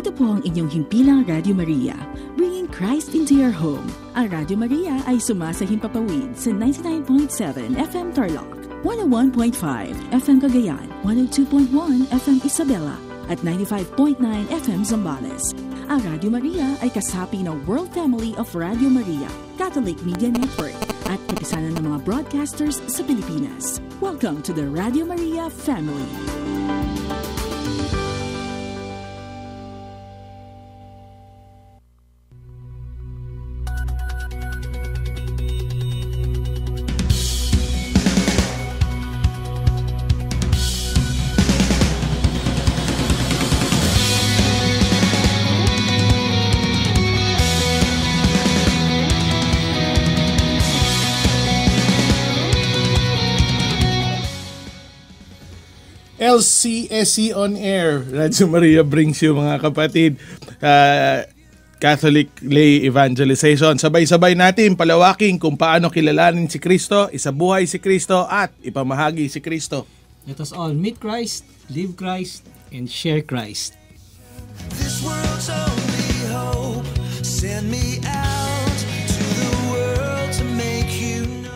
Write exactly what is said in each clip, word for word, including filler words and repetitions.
Ito po ang inyong himpilang Radio Maria, bringing Christ into your home. Ang Radio Maria ay sumasahimpapawid sa ninety-nine point seven F M Tarlac, one oh one point five F M Cagayan, one oh two point one F M Isabela, at ninety-five point nine F M Zambales. Ang Radio Maria ay kasapi ng World Family of Radio Maria, Catholic Media Network, at kapisanan ng mga broadcasters sa Pilipinas. Welcome to the Radio Maria family. L C S C on air. Radio Maria brings you, mga kapatid, uh, Catholic Lay Evangelization. Sabay-sabay natin palawaking kung paano kilalanin si Kristo, isabuhay si Kristo, at ipamahagi si Kristo. Let us all meet Christ, live Christ, and share Christ. This world's only hope, send me out to the world to make you know.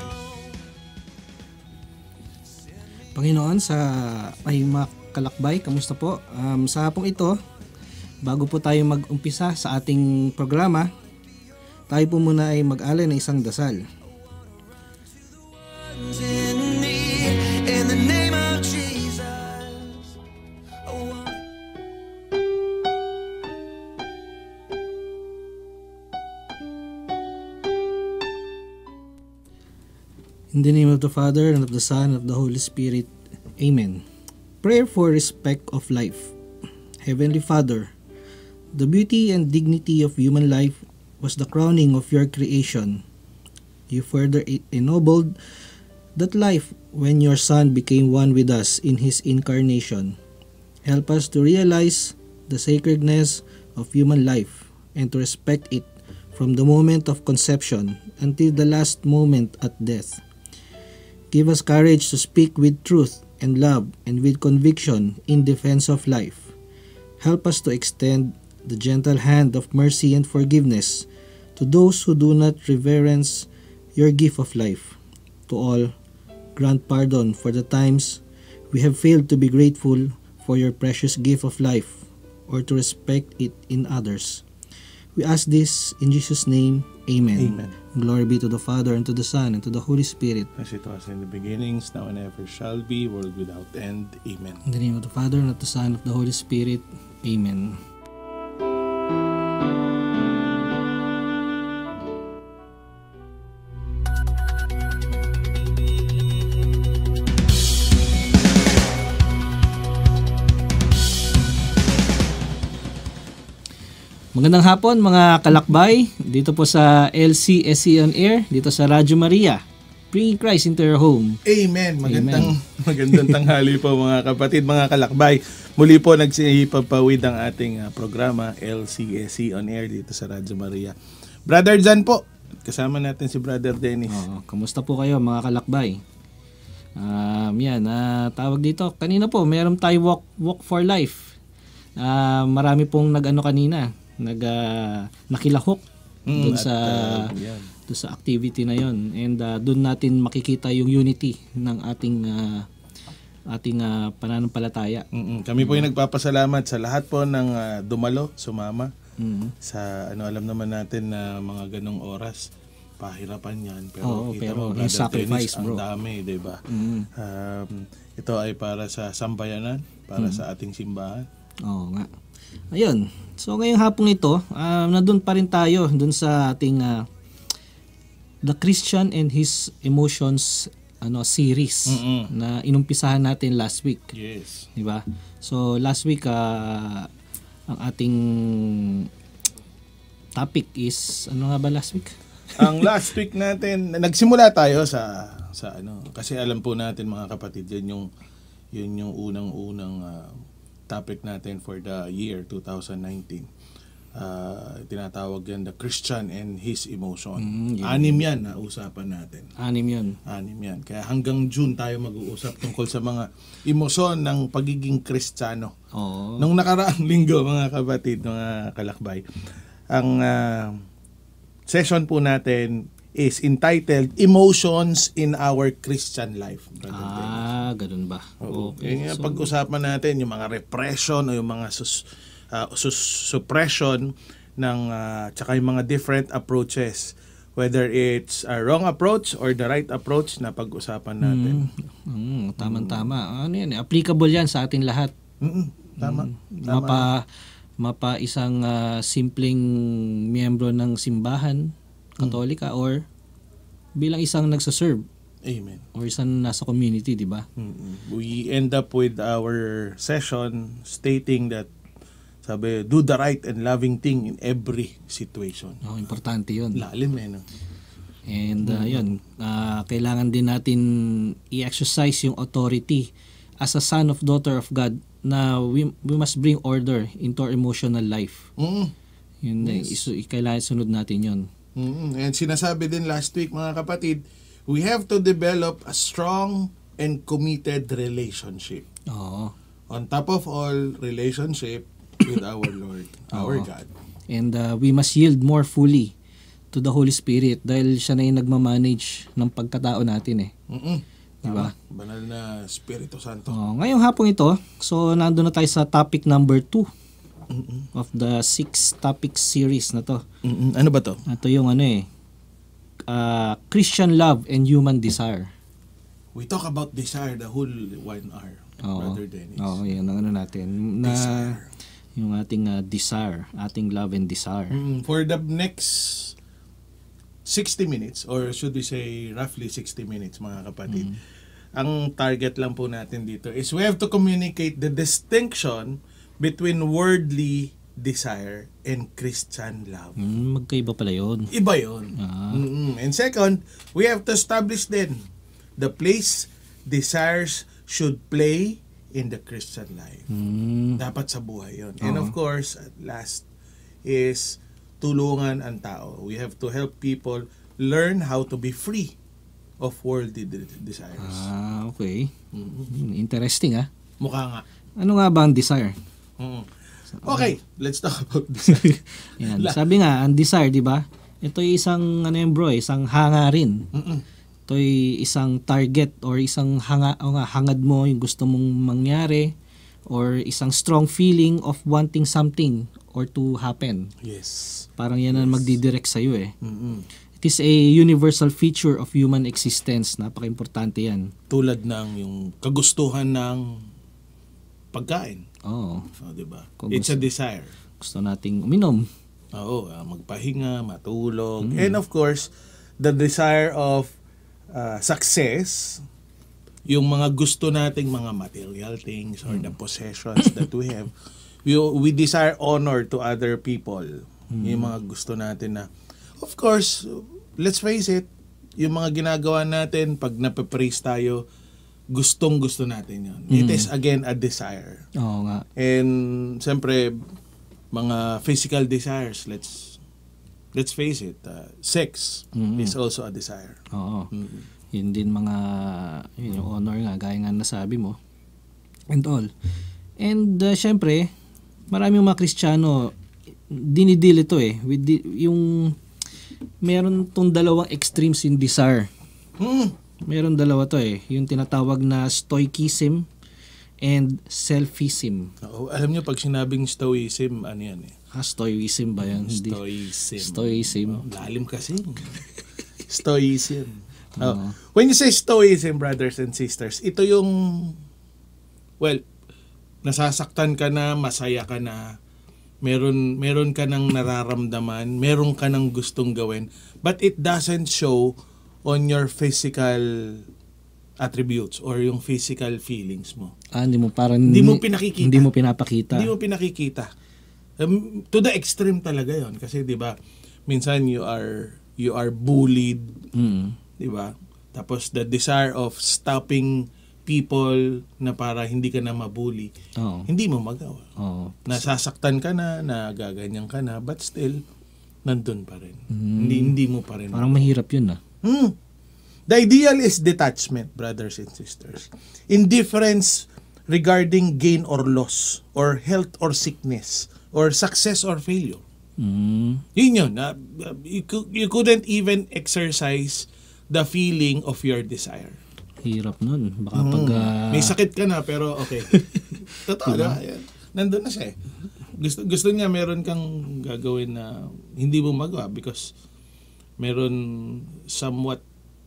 Panginoon, sa ay mga kalakbay, kamusta po? Um, sa hapong ito, bago po tayo mag-umpisa sa ating programa, tayo po muna ay mag-alay ng isang dasal. In the name of the Father, and of the Son, and of the Holy Spirit. Amen. Prayer for respect of life. Heavenly Father, the beauty and dignity of human life was the crowning of your creation. You further ennobled that life when your Son became one with us in His incarnation. Help us to realize the sacredness of human life and to respect it from the moment of conception until the last moment at death. Give us courage to speak with truth and love and with conviction in defense of life. Help us to extend the gentle hand of mercy and forgiveness to those who do not reverence your gift of life. To all, grant pardon for the times we have failed to be grateful for your precious gift of life or to respect it in others. We ask this in Jesus' name. Amen. Amen. Glory be to the Father, and to the Son, and to the Holy Spirit. As it was in the beginnings, now and ever shall be, world without end. Amen. In the name of the Father, and of the Son, and of the Holy Spirit. Amen. Magandang hapon, mga kalakbay, dito po sa L C S C on air, dito sa Radio Maria, bringing Christ into your home. Amen. Magandang Amen. Magandang tanghali po, mga kapatid, mga kalakbay. Muli po nagsipapawid ang ating uh, programa L C S C on air dito sa Radio Maria. Brother Jan po, kasama natin si Brother Dennis. Oo, kumusta po kayo, mga kalakbay? Um, yan, uh, tawag dito. Kanina po, meron tayo walk, walk for life. Uh, marami pong nag-ano kanina. nag uh, nakilahok mm, doon sa uh, doon sa activity na yon, and uh, doon natin makikita yung unity ng ating uh, ating uh, pananampalataya. Mm-mm. Kami po yung nagpapasalamat sa lahat po ng uh, dumalo, sumama mm-hmm. sa ano, alam naman natin na mga ganong oras pahirapan yan, pero Oo, kita pero mo, sacrifice, Dennis, bro. ang dami, diba? Mm-hmm. Um, ito ay para sa sambayanan, para mm-hmm. sa ating simbahan. Oo nga. Ayun. So ngayong hapong ito, uh, nandun pa rin tayo dun sa ating uh, The Christian and His Emotions ano series Mm-mm. na inumpisahan natin last week. Yes. 'Di ba? So last week uh, ang ating topic is ano nga ba last week? Ang last week natin, nagsimula tayo sa sa ano, kasi alam po natin, mga kapatid, yun yung yun yung unang-unang uh, topic natin for the year twenty nineteen. uh, tinatawag yan the Christian and his emotion. Mm, yun. Anim yan na usapan natin. Anim yun. Anim yan. Kaya hanggang June tayo mag-uusap tungkol sa mga emosyon ng pagiging Kristiyano. Oo. Nung nakaraang linggo, mga kapatid, mga kalakbay, ang uh, session po natin is entitled Emotions in Our Christian Life. Ah, ganun ba? Oo. Okay. Yung So, pag-usapan natin yung mga repression o yung mga sus, uh, sus, suppression ng uh, tsaka yung mga different approaches, whether it's a wrong approach or the right approach na pag-usapan natin. mm, mm, tama-tama. Ano yan? eh, Applicable yan sa atin lahat. Mm-mm, tama. Mm, tama. Mapa, mapa isang ah, simpleng miyembro ng simbahan, Katolika, or bilang isang nagsaserve Amen. or isang nasa community, di ba? Mm-mm. We end up with our session stating that sabi, do the right and loving thing in every situation. Oh, importante yun. Lalim eh, no? And uh, yun, uh, kailangan din natin i-exercise yung authority as a son of daughter of God na we, we must bring order into our emotional life. Mm. Yun, yes. isu, kailangan sunod natin yun. Mm. And sinasabi din last week, mga kapatid, we have to develop a strong and committed relationship. Oo. On top of all, relationship with our Lord, our Oo. God. And uh, we must yield more fully to the Holy Spirit dahil siya na yung nagmamanage ng pagkatao natin eh. Mm-mm. Diba? Tama. Banal na Espiritu Santo. Oh, ngayong hapong ito, so nandun na tayo sa topic number two Mm-mm. of the six topic series na to. Mm-mm. Ano ba to? Ito yung ano eh, uh, Christian love and human desire. We talk about desire the whole one hour, Oo. Brother Dennis. Oo, yun ang ano natin. Na, Desire. yung ating uh, desire, ating love and desire. Mm, for the next sixty minutes, or should we say roughly sixty minutes, mga kapatid, ang target lang po natin dito is we have to communicate the distinction between worldly desire and Christian love. Mm, magkaiba pala yun. Iba yun. Ah. Mm-mm. And second, we have to establish then the place desires should play in the Christian life. Mm, Dapat sa buhay yun. And Oo. of course, at last is tulungan ang tao. We have to help people learn how to be free of worldly de- desires. ah, okay. Mhm. Mm, interesting ah. Mukha nga. Ano nga ba ang desire? Mm. Okay, let's talk about desire. Yan. La- Sabi nga, ang desire, di ba? Ito yung isang, ano yun bro, isang hangarin. Mm-mm. Ito yung isang target or isang hanga, o nga, hangad mo, yung gusto mong mangyari, or isang strong feeling of wanting something or to happen. Yes. Parang yan ang magdidirect sa'yo eh. Mm-mm. It is a universal feature of human existence. Napaka-importante yan. Tulad ng yung kagustuhan ng pagkain. Oo. So, di ba? Kung It's a gusto- desire. Gusto nating uminom. Oo, ah, magpahinga, matulog. Mm. And of course, the desire of uh, success, yung mga gusto nating mga material things or the possessions that we have. We, we desire honor to other people. Yung mga gusto natin na, of course, let's face it, yung mga ginagawa natin, pag napapraise tayo, gustong gusto natin yun. It Mm. is again a desire. Oo nga. And siyempre, mga physical desires, let's let's face it, uh, sex Mm. is also a desire. Oo. Mm. Yun din mga, yun yung honor nga, gaya nga nasabi mo. And all. And uh, syempre, maraming mga Kristiyano, dinidil ito eh. With the, yung, meron tong dalawang extremes in desire. Mm. Meron dalawa to eh. Yung tinatawag na stoicism and selfism. Oo, alam niyo, pag sinabing stoicism, ano yan eh? Ah, stoicism ba yan? Hindi. Stoicism. Stoicism. Oh, lalim kasi. Stoicism. Oh. Oo. When you say stoicism, brothers and sisters, ito yung, well, nasasaktan ka na, masaya ka na, meron, meron ka ng nararamdaman, meron ka ng gustong gawin, but it doesn't show on your physical attributes or yung physical feelings mo. Ah, hindi mo parang... Hindi mo pinakikita. Hindi mo pinapakita. Hindi mo pinakikita. Um, to the extreme talaga yon, kasi 'di ba? Minsan you are you are bullied, Mm. 'di ba? Tapos the desire of stopping people na para hindi ka na mabully, Oo. hindi mo magawa. Oo. Nasasaktan ka na, nagaganyan ka na, but still, nandun pa rin. Mm. Hindi, hindi mo pa rin. Parang mahirap yun ah. Hmm. The ideal is detachment, brothers and sisters. Indifference regarding gain or loss, or health or sickness, or success or failure. Mm. Yun yun. Uh, you, cou- you couldn't even exercise the feeling of your desire. Hirap nun. Baka pag... ah, May sakit ka na, pero okay. Totoo na. Yan. Nandun na siya eh. Gusto, gusto niya meron kang gagawin na hindi mo magawa because meron somewhat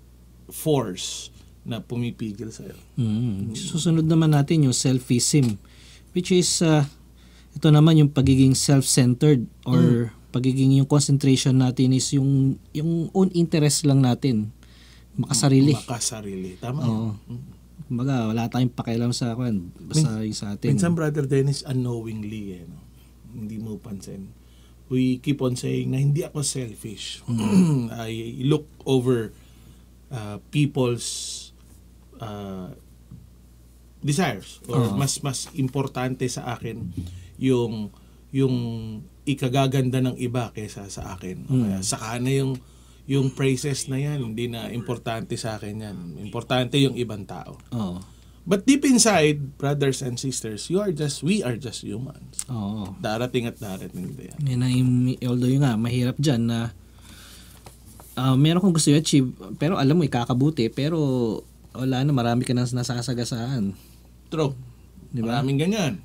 force na pumipigil sa'yo. Mm. Susunod naman natin yung selfism, which is uh, ito naman yung pagiging self-centered or pagiging yung concentration natin is yung yung own interest lang natin. Makasarili. Makasarili. Tama Oo. yun. Kumbaga, wala tayong pakialam sa kwan. Basta yung sa atin. Minsan, Brother Dennis, unknowingly, eh, no? Hindi mo pansin. We keep on saying na hindi ako selfish. I look over uh, people's uh, desires or Oo. mas mas importante sa akin yung yung ikagaganda ng iba kaysa sa akin. O kaya saka na yung yung praises na yan, hindi na importante sa akin yan. Importante yung ibang tao. Oo. But deep inside, brothers and sisters, you are just, we are just humans. Oo. Darating at darating din yan. Yan na yung, although yun nga, mahirap dyan na uh, meron kong gusto i-achieve, pero alam mo, ikakabuti, pero wala na, marami ka nang nasasagasaan. True. Diba? Maraming ganyan.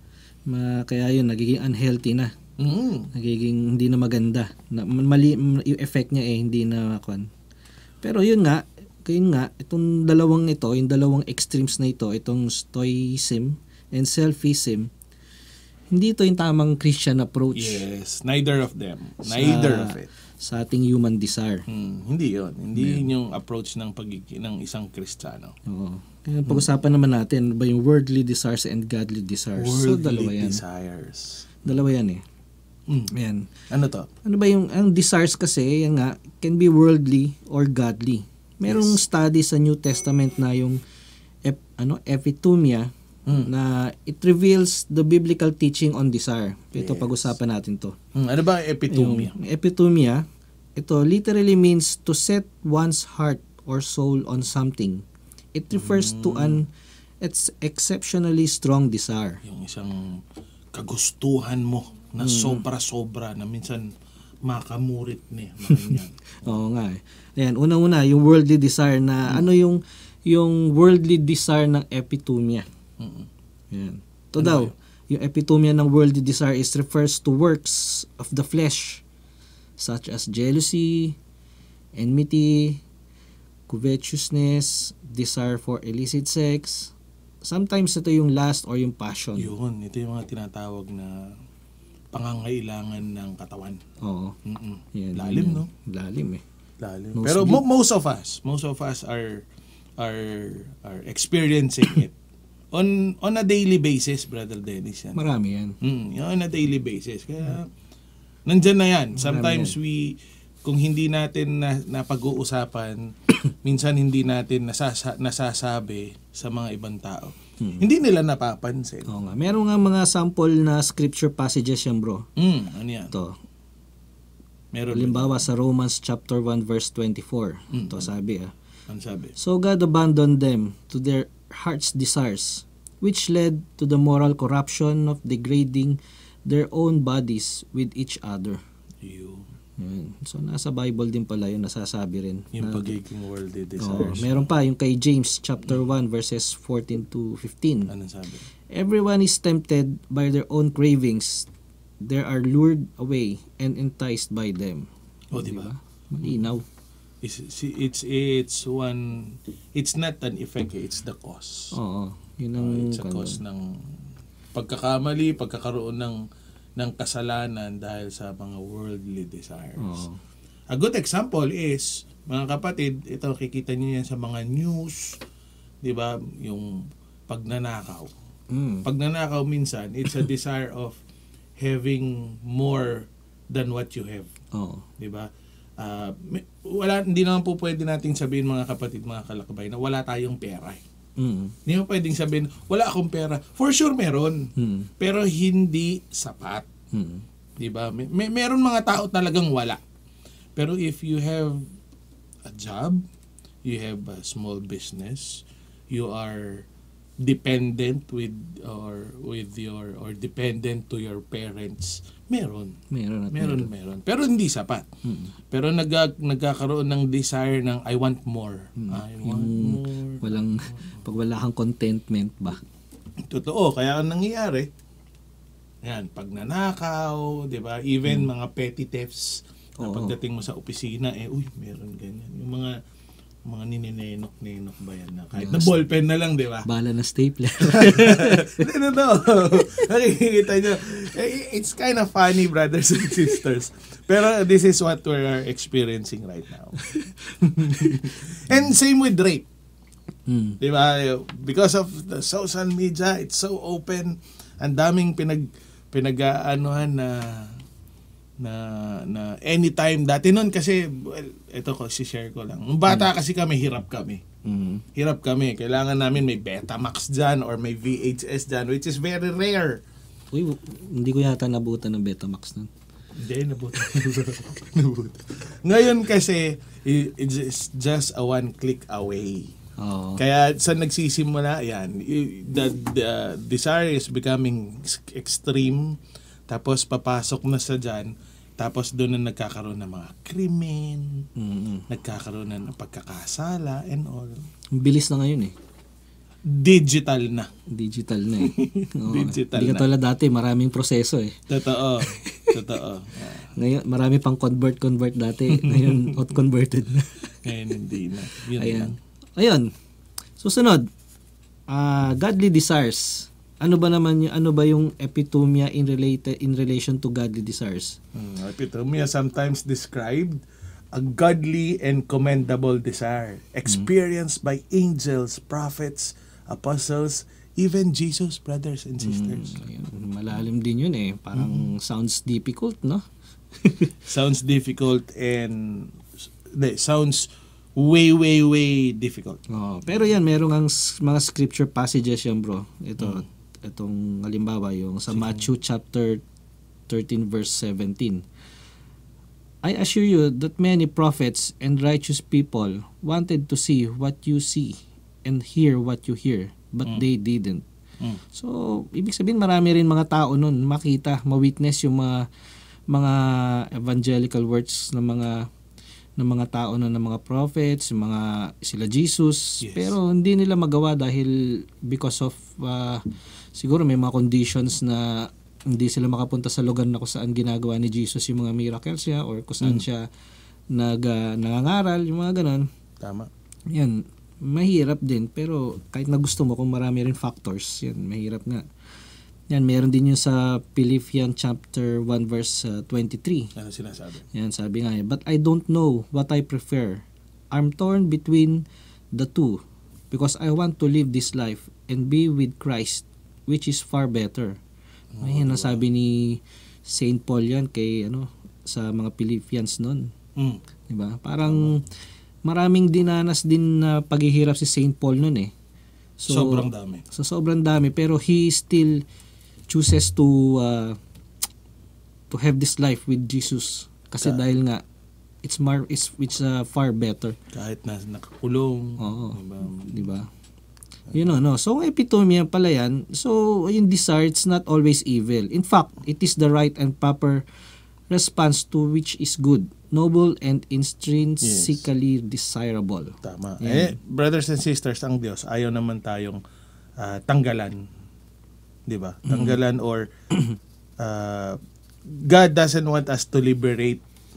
Ma, kaya yun, nagiging unhealthy na. Mm. Nagiging hindi na maganda. Na, mali, yung effect niya eh, hindi na kwan. Pero yun nga, yun nga, itong dalawang ito, yung dalawang extremes na ito, itong stoicism and selfism, hindi ito yung tamang Christian approach. Yes, neither of them. Neither of it. Sa ating human desire. Hmm, hindi yon. Hindi yun yung approach ng pagiging ng isang Kristiyano. Oo. Kaya pag-usapan naman natin ba yung worldly desires and godly desires. So, dalawa Worldly yan. desires. Dalawa yan eh. Mm. Ayan. Ano to? Ano ba yung, ang desires kasi, yan nga, can be worldly or godly. Merong Yes. study sa New Testament na yung ep, ano, epithumia, Mm. na it reveals the biblical teaching on desire. Ito, Yes. pag-usapan natin to. Hmm, ano ba epithumia? Yung epithumia, ito literally means to set one's heart or soul on something. It refers to an it's exceptionally strong desire. Yung isang kagustuhan mo na sobra-sobra na minsan makamurit ni. Oo nga eh. Ayan, una-una, yung worldly desire na ano yung yung worldly desire ng epithumia. Mm. Ayan. Ito Ano daw, ba yung epithumia ng worldly desire is refers to works of the flesh such as jealousy, enmity, covetousness, desire for illicit sex. Sometimes ito yung lust or yung passion. Yun, ito yung mga tinatawag na pangangailangan ng katawan. Oo. Mm-mm. Yan, Lalim, yan. no? Lalim eh. Lalim. No Pero sleep. mo- most of us, most of us are are are experiencing it on on a daily basis, Brother Dennis. Yan. Marami yan. Mm, yun, on a daily basis. Kaya nandyan na yan. Sometimes we kung hindi natin na, napag-uusapan, minsan hindi natin nasasa, nasasabi sa mga ibang tao. Hmm. Hindi nila napapansin. Oo nga. Meron nga mga sample na scripture passages yan, bro. Mm, ano yan? Ito. Meron ba? Halimbawa sa Romans chapter one verse twenty-four. Mm. Ito sabi ah. Ano sabi? So God abandoned them to their heart's desires, which led to the moral corruption of degrading their own bodies with each other. Yung, Yan. So nasa Bible din pala yun, nasasabi rin. yung Na- pagiging worldly Oo. desires. Meron pa yung kay James chapter one verses fourteen to fifteen. Ano sabi? Everyone is tempted by their own cravings. They are lured away and enticed by them. O, di ba? Malinaw. It's, it's, it's one, it's not an effect, eh, it's the cause. Oo. Yun ang Uh, it's a ano. cause ng pagkakamali, pagkakaroon ng ng kasalanan dahil sa mga worldly desires. Oo. A good example is, mga kapatid, ito kikita niyo yan sa mga news, 'di ba? Yung pagnanakaw. Mm. Pagnanakaw minsan, it's a desire of having more than what you have, Oo. 'di ba? Ah, may- wala hindi naman po pwede nating sabihin mga kapatid, mga kalakbay na wala tayong pera. Eh. Mm. Hindi mo pwedeng sabihin, wala akong pera. For sure meron. Mm. Pero hindi sapat. Mm. Diba? May, may, meron mga tao talagang wala. Pero if you have a job, you have a small business, you are dependent with or with your or dependent to your parents, meron. Meron at Meron, meron. Pero hindi sapat. Mm. Pero nag nagkakaroon ng desire ng I want more. Mm. I want Yung more. walang, pag wala kang contentment ba? Totoo, kaya ang nangyayari, yan, pag nanakaw, 'di ba? Even mga petty thefts, na Oo. pagdating mo sa opisina, eh, uy, meron ganyan. Yung mga mga nininenok-nenok ba yan na kahit na Yes. ballpen na lang, 'di ba? Bala na stapler. Ano to? Nakikita nyo. Eh, It's kind of funny, brothers and sisters. Pero this is what we are experiencing right now. And same with rape. mm. Di ba? Because of the social media, it's so open. Ang daming pinag pinag-aanuhan na na na anytime dati noon kasi well, ito ko si-share ko lang. Nung bata kasi kami, hirap kami. Mm. Hirap kami. Kailangan namin may Betamax dyan or may V H S dyan, which is very rare. Uy, hindi ko yata nabutan ng Betamax nun. Hindi, nabutan. Nabutan. Ngayon kasi, i- it's just a one click away. Oo. Kaya sa nagsisimula, yan, i- the, the desire is becoming ex- extreme, tapos papasok na sa dyan, tapos doon na nagkakaroon ng mga krimen, Mm. nagkakaroon na ng pagkakasala and all. Ang bilis na ngayon eh. Digital na. Digital na eh. Oo. Digital Hindi na. katulad dati, maraming proseso eh. Totoo. Totoo. Ah, Ngayon, marami pang convert-convert dati. Ngayon, out-converted na. Ngayon hindi na. Yun Ayan. lang. Ayun. Susunod. Ah, godly desires. Ano ba naman yung ano ba yung epitomia in related in relation to godly desires? Hmm, Epitomia sometimes described a godly and commendable desire experienced by angels, prophets, apostles, even Jesus, brothers and sisters. Ayun, malalim din yun eh. Parang sounds difficult, no? Sounds difficult and de, sounds way, way, way difficult. Oh, pero yan, merong ang s- mga scripture passages yan, bro. Ito, itong halimbawa, yung sa Matthew chapter thirteen verse seventeen. I assure you that many prophets and righteous people wanted to see what you see and hear what you hear, but they didn't. Mm. So, ibig sabihin marami rin mga tao nun makita, ma-witness yung mga mga evangelical words ng mga ng mga tao nun, ng mga prophets, yung mga sila Jesus, Yes. pero hindi nila magawa dahil because of uh, siguro may mga conditions na hindi sila makapunta sa lugar na kung saan ginagawa ni Jesus yung mga miracles niya or kung saan Mm. siya nag, uh, nangangaral, yung mga ganon. Tama. Yan, mahirap din. Pero kahit na gusto mo, kung marami rin factors, yan, mahirap nga. Yan, meron din yun sa Philippians chapter one verse uh, twenty-three. Ano sinasabi? Yan, sabi nga, eh, but I don't know what I prefer. I'm torn between the two because I want to live this life and be with Christ, which is far better. Ayun, nasabi ni Saint Paul yan kay, ano, sa mga Philippians nun. Mm. Diba? Parang maraming dinanas din na paghihirap si Saint Paul nun eh. So, Sobrang dami. So sobrang dami, pero he still chooses to uh, to have this life with Jesus kasi Ka- dahil nga it's mar it's it's uh, far better. Kahit na nakakulong. Oo. Diba? Di ba? You know, no. So, ang epitome yan pala yan. So, yung desire, it's not always evil. In fact, it is the right and proper response to which is good, noble, and intrinsically desirable. Tama. Yan. Eh, brothers and sisters, ang Diyos, ayaw naman tayong ah, tanggalan. Di ba? Tanggalan or ah, God doesn't want us to liberate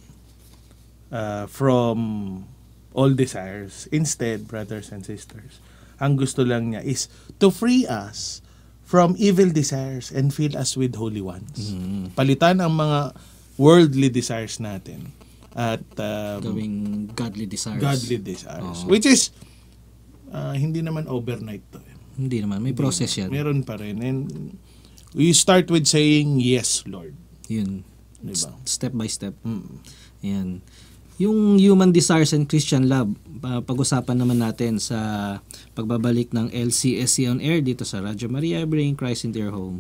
ah, from all desires. Instead, brothers and sisters, ang gusto lang niya is to free us from evil desires and fill us with holy ones. Mm. Palitan ang mga worldly desires natin at um, Gawing godly desires. godly desires. Oo. Which is, uh, hindi naman overnight to. eh. Hindi naman. May process yan. Meron pa rin. And we start with saying, yes, Lord. Yun. Diba? S- Step by step. Mm. Yan. Yung human desires and Christian love, uh, pag-usapan naman natin sa pagbabalik ng L C S C on air dito sa Radyo Maria, bringing Christ into your home.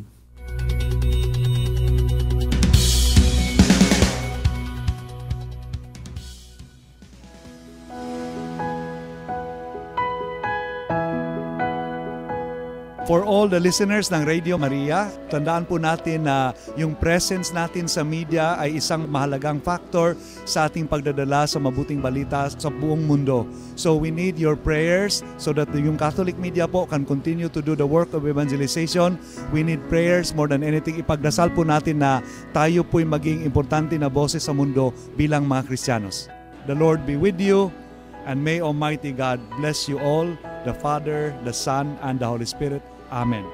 For all the listeners ng Radio Maria, tandaan po natin na yung presence natin sa media ay isang mahalagang factor sa ating pagdadala sa mabuting balita sa buong mundo. So we need your prayers so that yung Catholic media po can continue to do the work of evangelization. We need prayers more than anything. Ipagdasal po natin na tayo po'y maging importante na boses sa mundo bilang mga Kristiyanos. The Lord be with you, and may Almighty God bless you all, the Father, the Son, and the Holy Spirit. Amen.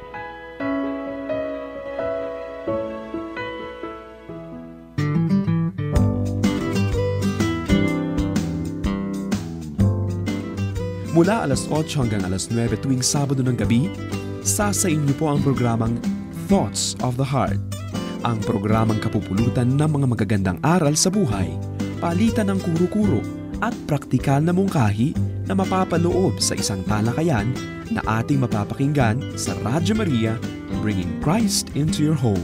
Mula alas otso hanggang alas nuwebe tuwing Sabado ng gabi, sasain niyo po ang programang Thoughts of the Heart. Ang programang kapupulutan ng mga magagandang aral sa buhay, palitan ng kuro-kuro at praktikal na mungkahi na mapapaloob sa isang talakayan na ating mapapakinggan sa Radyo Maria, bringing Christ into your home.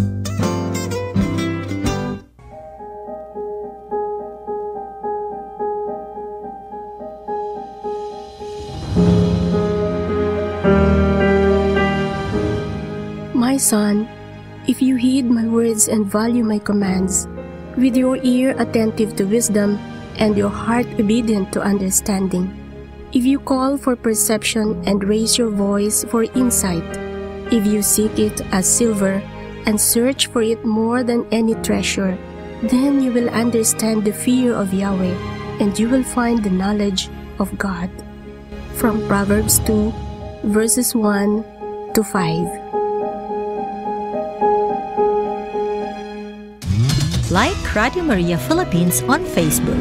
My son, if you heed my words and value my commands, with your ear attentive to wisdom and your heart obedient to understanding, if you call for perception and raise your voice for insight, if you seek it as silver and search for it more than any treasure, then you will understand the fear of Yahweh, and you will find the knowledge of God. From Proverbs two, verses one to five. Like Radio Maria Philippines on Facebook.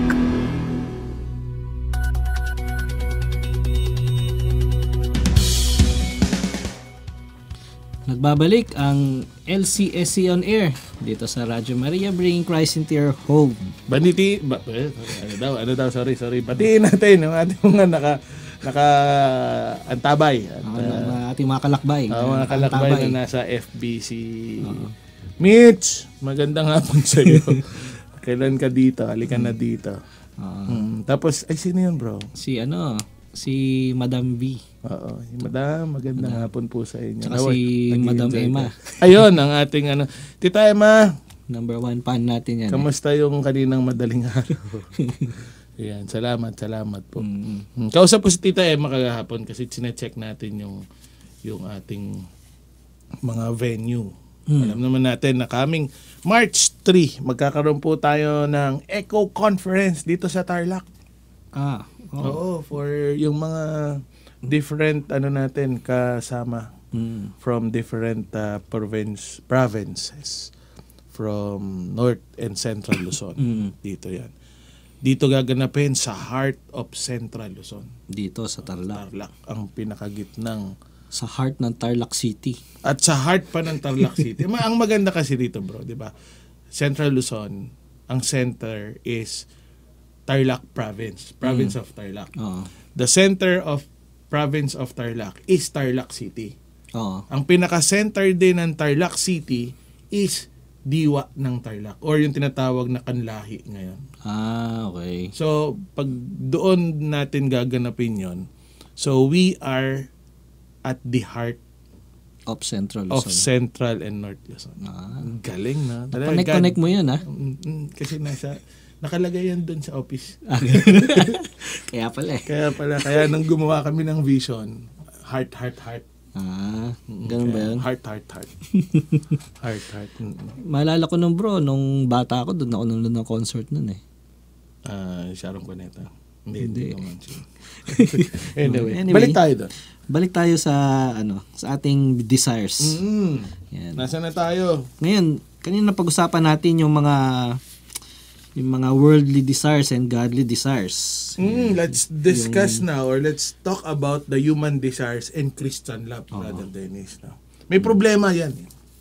Nagbabalik ang L C S C on air dito sa Radyo Maria, bringing Christ into your home. Banditi, ba, eh, ano daw, ano daw, sorry, sorry. Batiin natin yung ating mga naka, naka antabay. At, uh, uh, ating mga kalakbay. Uh, mga kalakbay antabay na nasa F B C. Uh-huh. Mitch, magandang hapon sa iyo. Kailan ka dito? Halika na dito. Uh-huh. Hmm, tapos, ay sino yun bro? Si ano, si Madam V. Oo, Madam, magandang Madam. Hapon po sa inyo. Tsaka si Madam Emma. Ka. Ayun, ang ating ano. Tita Emma. Number one fan natin yan. Kamusta eh? Yung kaninang madaling araw? Ayan, salamat, salamat po. Mm-hmm. Kausap ko si Tita Emma kagahapon kasi sinecheck natin yung, yung ating mga venue. Mm. Alam naman natin na kaming March third, magkakaroon po tayo ng Echo Conference dito sa Tarlac. Ah, oh. Oo, for yung mga different ano natin kasama mm. from different uh, province provinces from North and Central Luzon. mm. Dito yan. Dito gaganapin sa heart of Central Luzon. Dito sa Tarlac. Tarlac ang pinakagitnang sa heart ng Tarlac City. At sa heart pa ng Tarlac City. Ang maganda kasi dito bro, di ba? Central Luzon, ang center is Tarlac Province. Province mm. of Tarlac. Uh-huh. The center of Province of Tarlac is Tarlac City. Uh-huh. Ang pinaka-center din ng Tarlac City is diwa ng Tarlac or yung tinatawag na kanlahi ngayon. Ah, okay. So, pag doon natin gaganapin yon, so we are at the heart of Central Luzon. Of Central and North Luzon. Ah. Galing na. Connect-connect mo yun, ha? Kasi nasa, nakalagay yan doon sa office. Kaya pala eh. Kaya pala. Kaya nang gumawa kami ng vision, heart, heart, heart. Ah, ganun ba yun? Heart, heart, heart. Heart, heart. Maalala ko nung bro, nung bata ako, doon ako nanonood ng concert nun eh. Ah, uh, Sharon Cuneta. Hindi. Hindi. anyway, anyway, balik tayo doon. Balik tayo sa ano, sa ating desires. Mm-hmm. Yan. Nasaan na tayo? Ngayon, kanina pag-usapan natin yung mga yung mga worldly desires and godly desires. Mm, let's discuss yung, now or let's talk about the human desires and Christian love, uh-huh. Brother Dennis. No? May problema yan.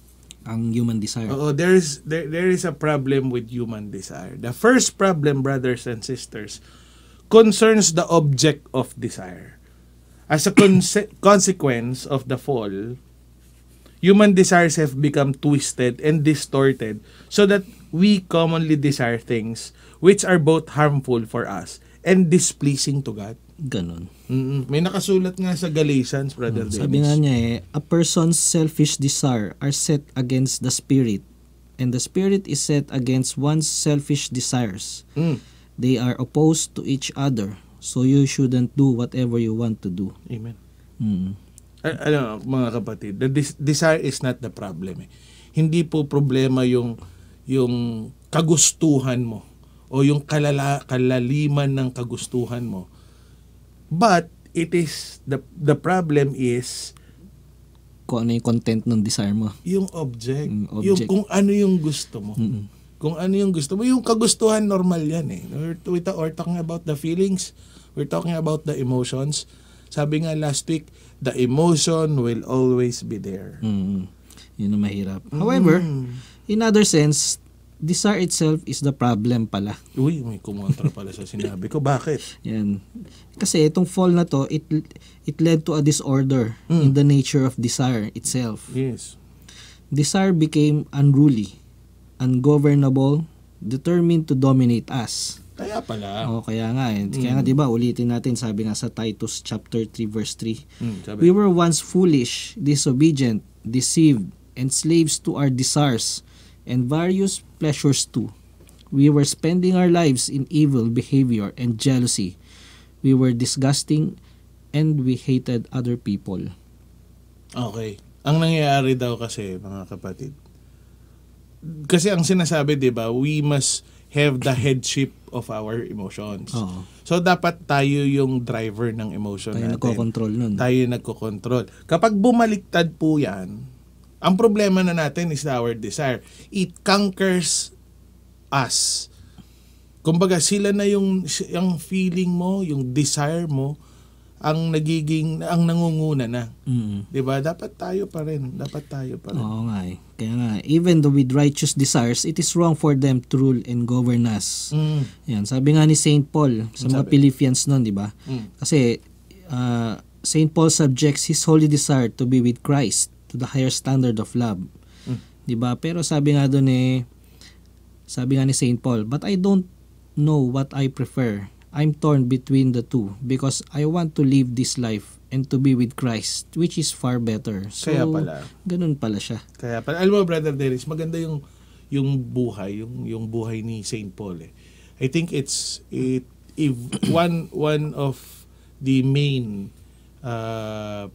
ang human desire. Oo, there is there, there is a problem with human desire. The first problem, brothers and sisters, concerns the object of desire. As a conse- consequence of the fall, human desires have become twisted and distorted so that we commonly desire things which are both harmful for us and displeasing to God. Ganon. Mm-mm. May nakasulat nga sa Galatians, Brother Dennis. Sabi nga niya eh, a person's selfish desire are set against the spirit, and the spirit is set against one's selfish desires. Mm. They are opposed to each other, so you shouldn't do whatever you want to do. Amen. Mm. Al- Alam mo, mga kapatid, the des- desire is not the problem. Eh. Hindi po problema yung yung kagustuhan mo o yung kalala, kalaliman ng kagustuhan mo. But it is the the problem is Kung ano yung content ng desire mo. yung object, Mm, object. yung kung ano yung gusto mo. Mm-mm. Kung ano yung gusto mo, yung kagustuhan normal yan eh. We're, we're, we're talking about the feelings, we're talking about the emotions. Sabi nga last week, the emotion will always be there. Mm. Yun ang mahirap. However, Mm. in other sense, desire itself is the problem pala. Uy, may kumontra pala sa sinabi ko. Bakit? Yan. Kasi itong fall na to, it it led to a disorder Mm. in the nature of desire itself. Yes. Desire became unruly, ungovernable, determined to dominate us. Kaya pala. O kaya nga eh. Kaya nga 'di ba, ulitin natin, sabi nga sa Titus chapter three verse three. Mm, sabi. We were once foolish, disobedient, deceived, and slaves to our desires and various pleasures too. We were spending our lives in evil behavior and jealousy. We were disgusting and we hated other people. Okay. Ang nangyayari daw kasi, mga kapatid, kasi ang sinasabi, di ba, we must have the headship of our emotions. Oo. So, dapat tayo yung driver ng emotion Tayo natin. nagko-control nun. Tayo yung nagko-control. Kapag bumaliktad po yan, ang problema na natin is our desire. It conquers us. Kumbaga, sila na yung, yung feeling mo, yung desire mo, ang nagiging, ang nangunguna na. Mm. Diba? Dapat tayo pa rin. Dapat tayo pa rin. Oo nga eh. Kaya nga, even though with righteous desires, it is wrong for them to rule and govern us. Mm. Yan, sabi nga ni Saint Paul sa mga Sabi? Philippians nun, di ba? Mm. Kasi uh, Saint Paul subjects his holy desire to be with Christ to the higher standard of love. Mm. 'Di ba? Pero sabi nga doon eh sabi nga ni Saint Paul, but I don't know what I prefer. I'm torn between the two because I want to live this life and to be with Christ, which is far better. So, Kaya pala. ganun pala siya. Kaya pala. Alam mo, Brother Dennis, maganda yung yung buhay, yung yung buhay ni Saint Paul eh. I think it's it if one one of the main uh,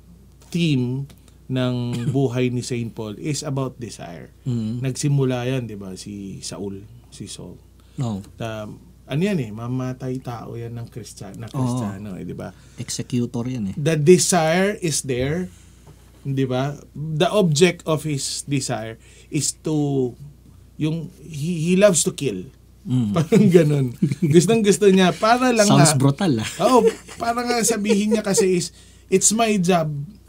theme ng buhay ni Saint Paul is about desire. Mm. Nagsimula yan, 'di ba, si Saul, si Saul. No. Ta, ano yan eh, mamatay tao yan ng Kristiyano, na Kristiyano, eh, 'di ba? Executor yan eh. The desire is there, 'di ba? The object of his desire is to yung he, he loves to kill. Mm. Parang ganun. Gustong gusto niya para lang Sounds nga, brutal ah. Oo, parang nga sabihin niya kasi is it's my job.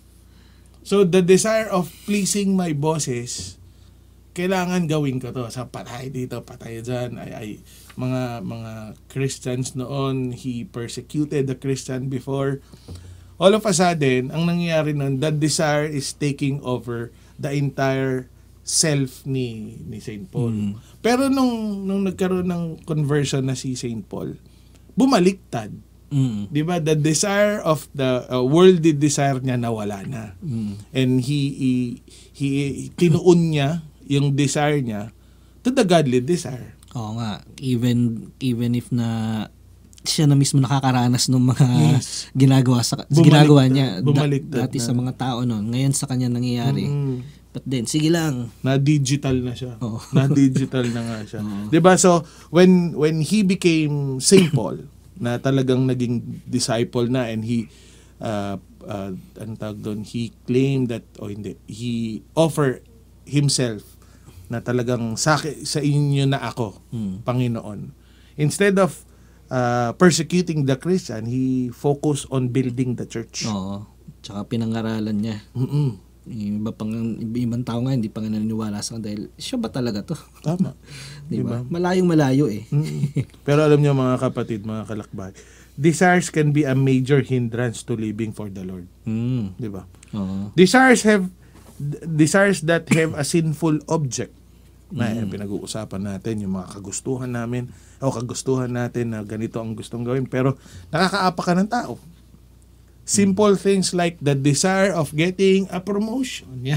So the desire of pleasing my bosses, kailangan gawin ko to. Sa patay dito, patay dyan. Ay, ay, mga mga Christians noon, he persecuted the Christian before. All of a sudden, ang nangyayari nun, the desire is taking over the entire self ni ni Saint Paul. Mm. Pero nung nung nagkaroon ng conversion na si Saint Paul, bumaliktad. Mm. 'Di ba? The desire of the uh, worldly desire niya nawala na. Mm. And he, he he tinuon niya yung desire niya to the godly desire. Oo nga, even even if na siya na mismo nakakaranas ng mga Yes. ginagawa sa Bumaliktad, ginagawa niya da- bumaliktad dati na. sa mga tao noon, ngayon sa kanya nangyayari. Mm. But then sige lang. Na digital na siya. Oo. Na digital na nga siya. Oo. 'Di ba? So when when he became Saint Paul, na talagang naging disciple na, and he uh, uh, anong tawag doon, he claimed that, o oh, hindi, he offer himself na talagang sa, sa inyo na ako, Mm. Panginoon. Instead of uh, persecuting the Christian, he focused on building the church. Oo. Tsaka pinangaralan niya. Mm-mm. Yung iba pang, ibang tao nga, hindi pa nga naniniwala sa kanya dahil siya ba talaga to? Tama. Diba? Malayong malayo eh. Mm-hmm. Pero alam niyo mga kapatid, mga kalakbay, desires can be a major hindrance to living for the Lord. Mm. Diba? Oo. Desires have desires that have a sinful object. Na mm. pinag-uusapan natin yung mga kagustuhan namin o kagustuhan natin na ganito ang gustong gawin pero nakakaapa ka ng tao. Simple things like the desire of getting a promotion. Yeah.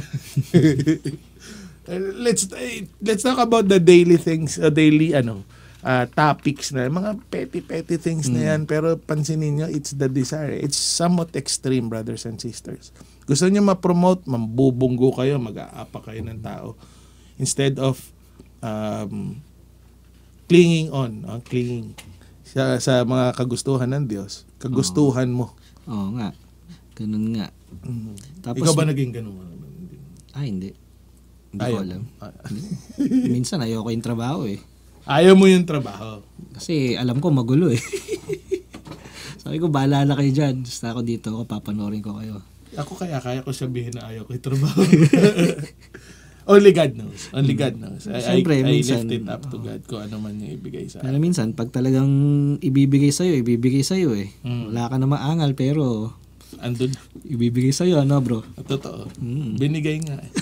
let's let's talk about the daily things, uh, daily ano, uh, topics na mga petty petty things mm. na yan, pero pansinin niyo, it's the desire. It's somewhat extreme, brothers and sisters. Gusto niyo ma-promote, mambubunggo kayo, mag-aapa kayo ng tao instead of um, clinging on, uh, clinging sa sa mga kagustuhan ng Diyos. Kagustuhan mo. Oo nga. Ganun nga. Mm-hmm. Tapos, ikaw ba naging ganun? Ay, hindi. Hindi ayaw ko alam. Minsan ayoko yung trabaho eh. Ayaw mo yung trabaho? Kasi alam ko magulo eh. Sabi ko, bahala na kayo dyan. Basta ako dito, ako papanorin ko kayo. Ako kaya, kaya ko sabihin na ayaw ko yung trabaho. Only God knows. Only God knows. I, Siyempre, I, I minsan, left it up to God kung ano man yung ibigay sa akin. Pero minsan, pag talagang ibibigay sa'yo, ibibigay sa'yo eh. Mm. Wala ka na maangal, pero andun. Ibibigay sa'yo, ano bro? Totoo. Mm. Binigay nga eh.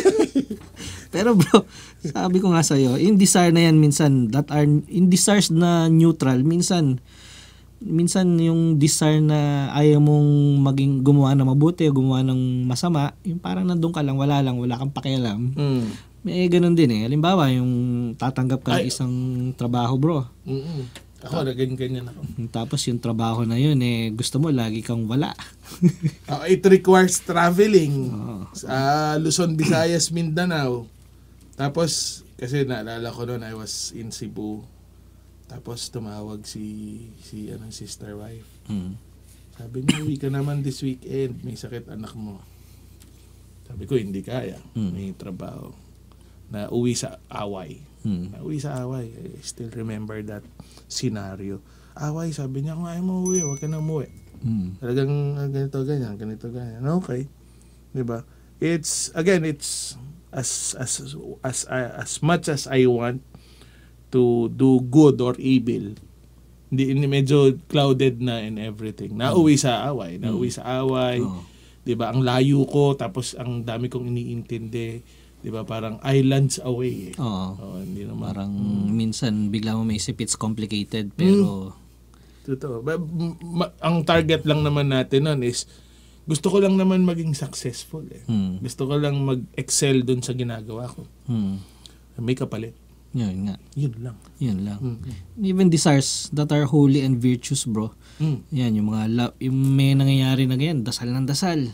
Pero bro, sabi ko nga sa'yo, in desire na yan minsan, that are, in desires na neutral, minsan, minsan yung desire na ayaw mong maging gumawa ng mabuti o gumawa ng masama, yung parang nandun ka lang, wala lang, wala kang pakialam. Mm. May ganun din eh. Halimbawa, yung tatanggap ka ng isang trabaho bro. Mm-mm. Ako, na ganyan-ganyan ako. Tapos yung trabaho na yun, eh, gusto mo lagi kang wala. uh, it requires traveling. Oh. Sa Luzon, Visayas, Mindanao. Tapos, kasi naalala ko noon, I was in Cebu. Tapos tumawag si si anong sister wife. Mm. Sabi niya, uwi ka naman this weekend, may sakit anak mo. Sabi ko, hindi kaya. Mm. May trabaho. Na uwi sa away. Mm. Na uwi sa away. I still remember that scenario. Away, sabi niya, kung ayaw mo uwi, huwag ka na umuwi. Mm. Talagang ganito, ganyan, ganito, ganyan. Okay. Diba? It's, again, it's as as as as, as much as I want to do good or evil, hindi, hindi medyo clouded na in everything. Nauwi sa away, nauwi sa away. Oh. 'Di ba? Ang layo ko tapos ang dami kong iniintindi, 'di ba? Parang islands away. Eh. Oo. Oh, hindi naman. Parang mm. minsan bigla mo may isip it's complicated pero mm. Totoo. Ba, ma, ang target lang naman natin nun is gusto ko lang naman maging successful eh. mm. Gusto ko lang mag-excel dun sa ginagawa ko. Mm. May kapalit. Yun nga. Yun lang. Yun lang. Mm-hmm. Even desires that are holy and virtuous, bro. Mm. Yan, yung mga love, yung may nangyayari na ganyan, dasal ng dasal.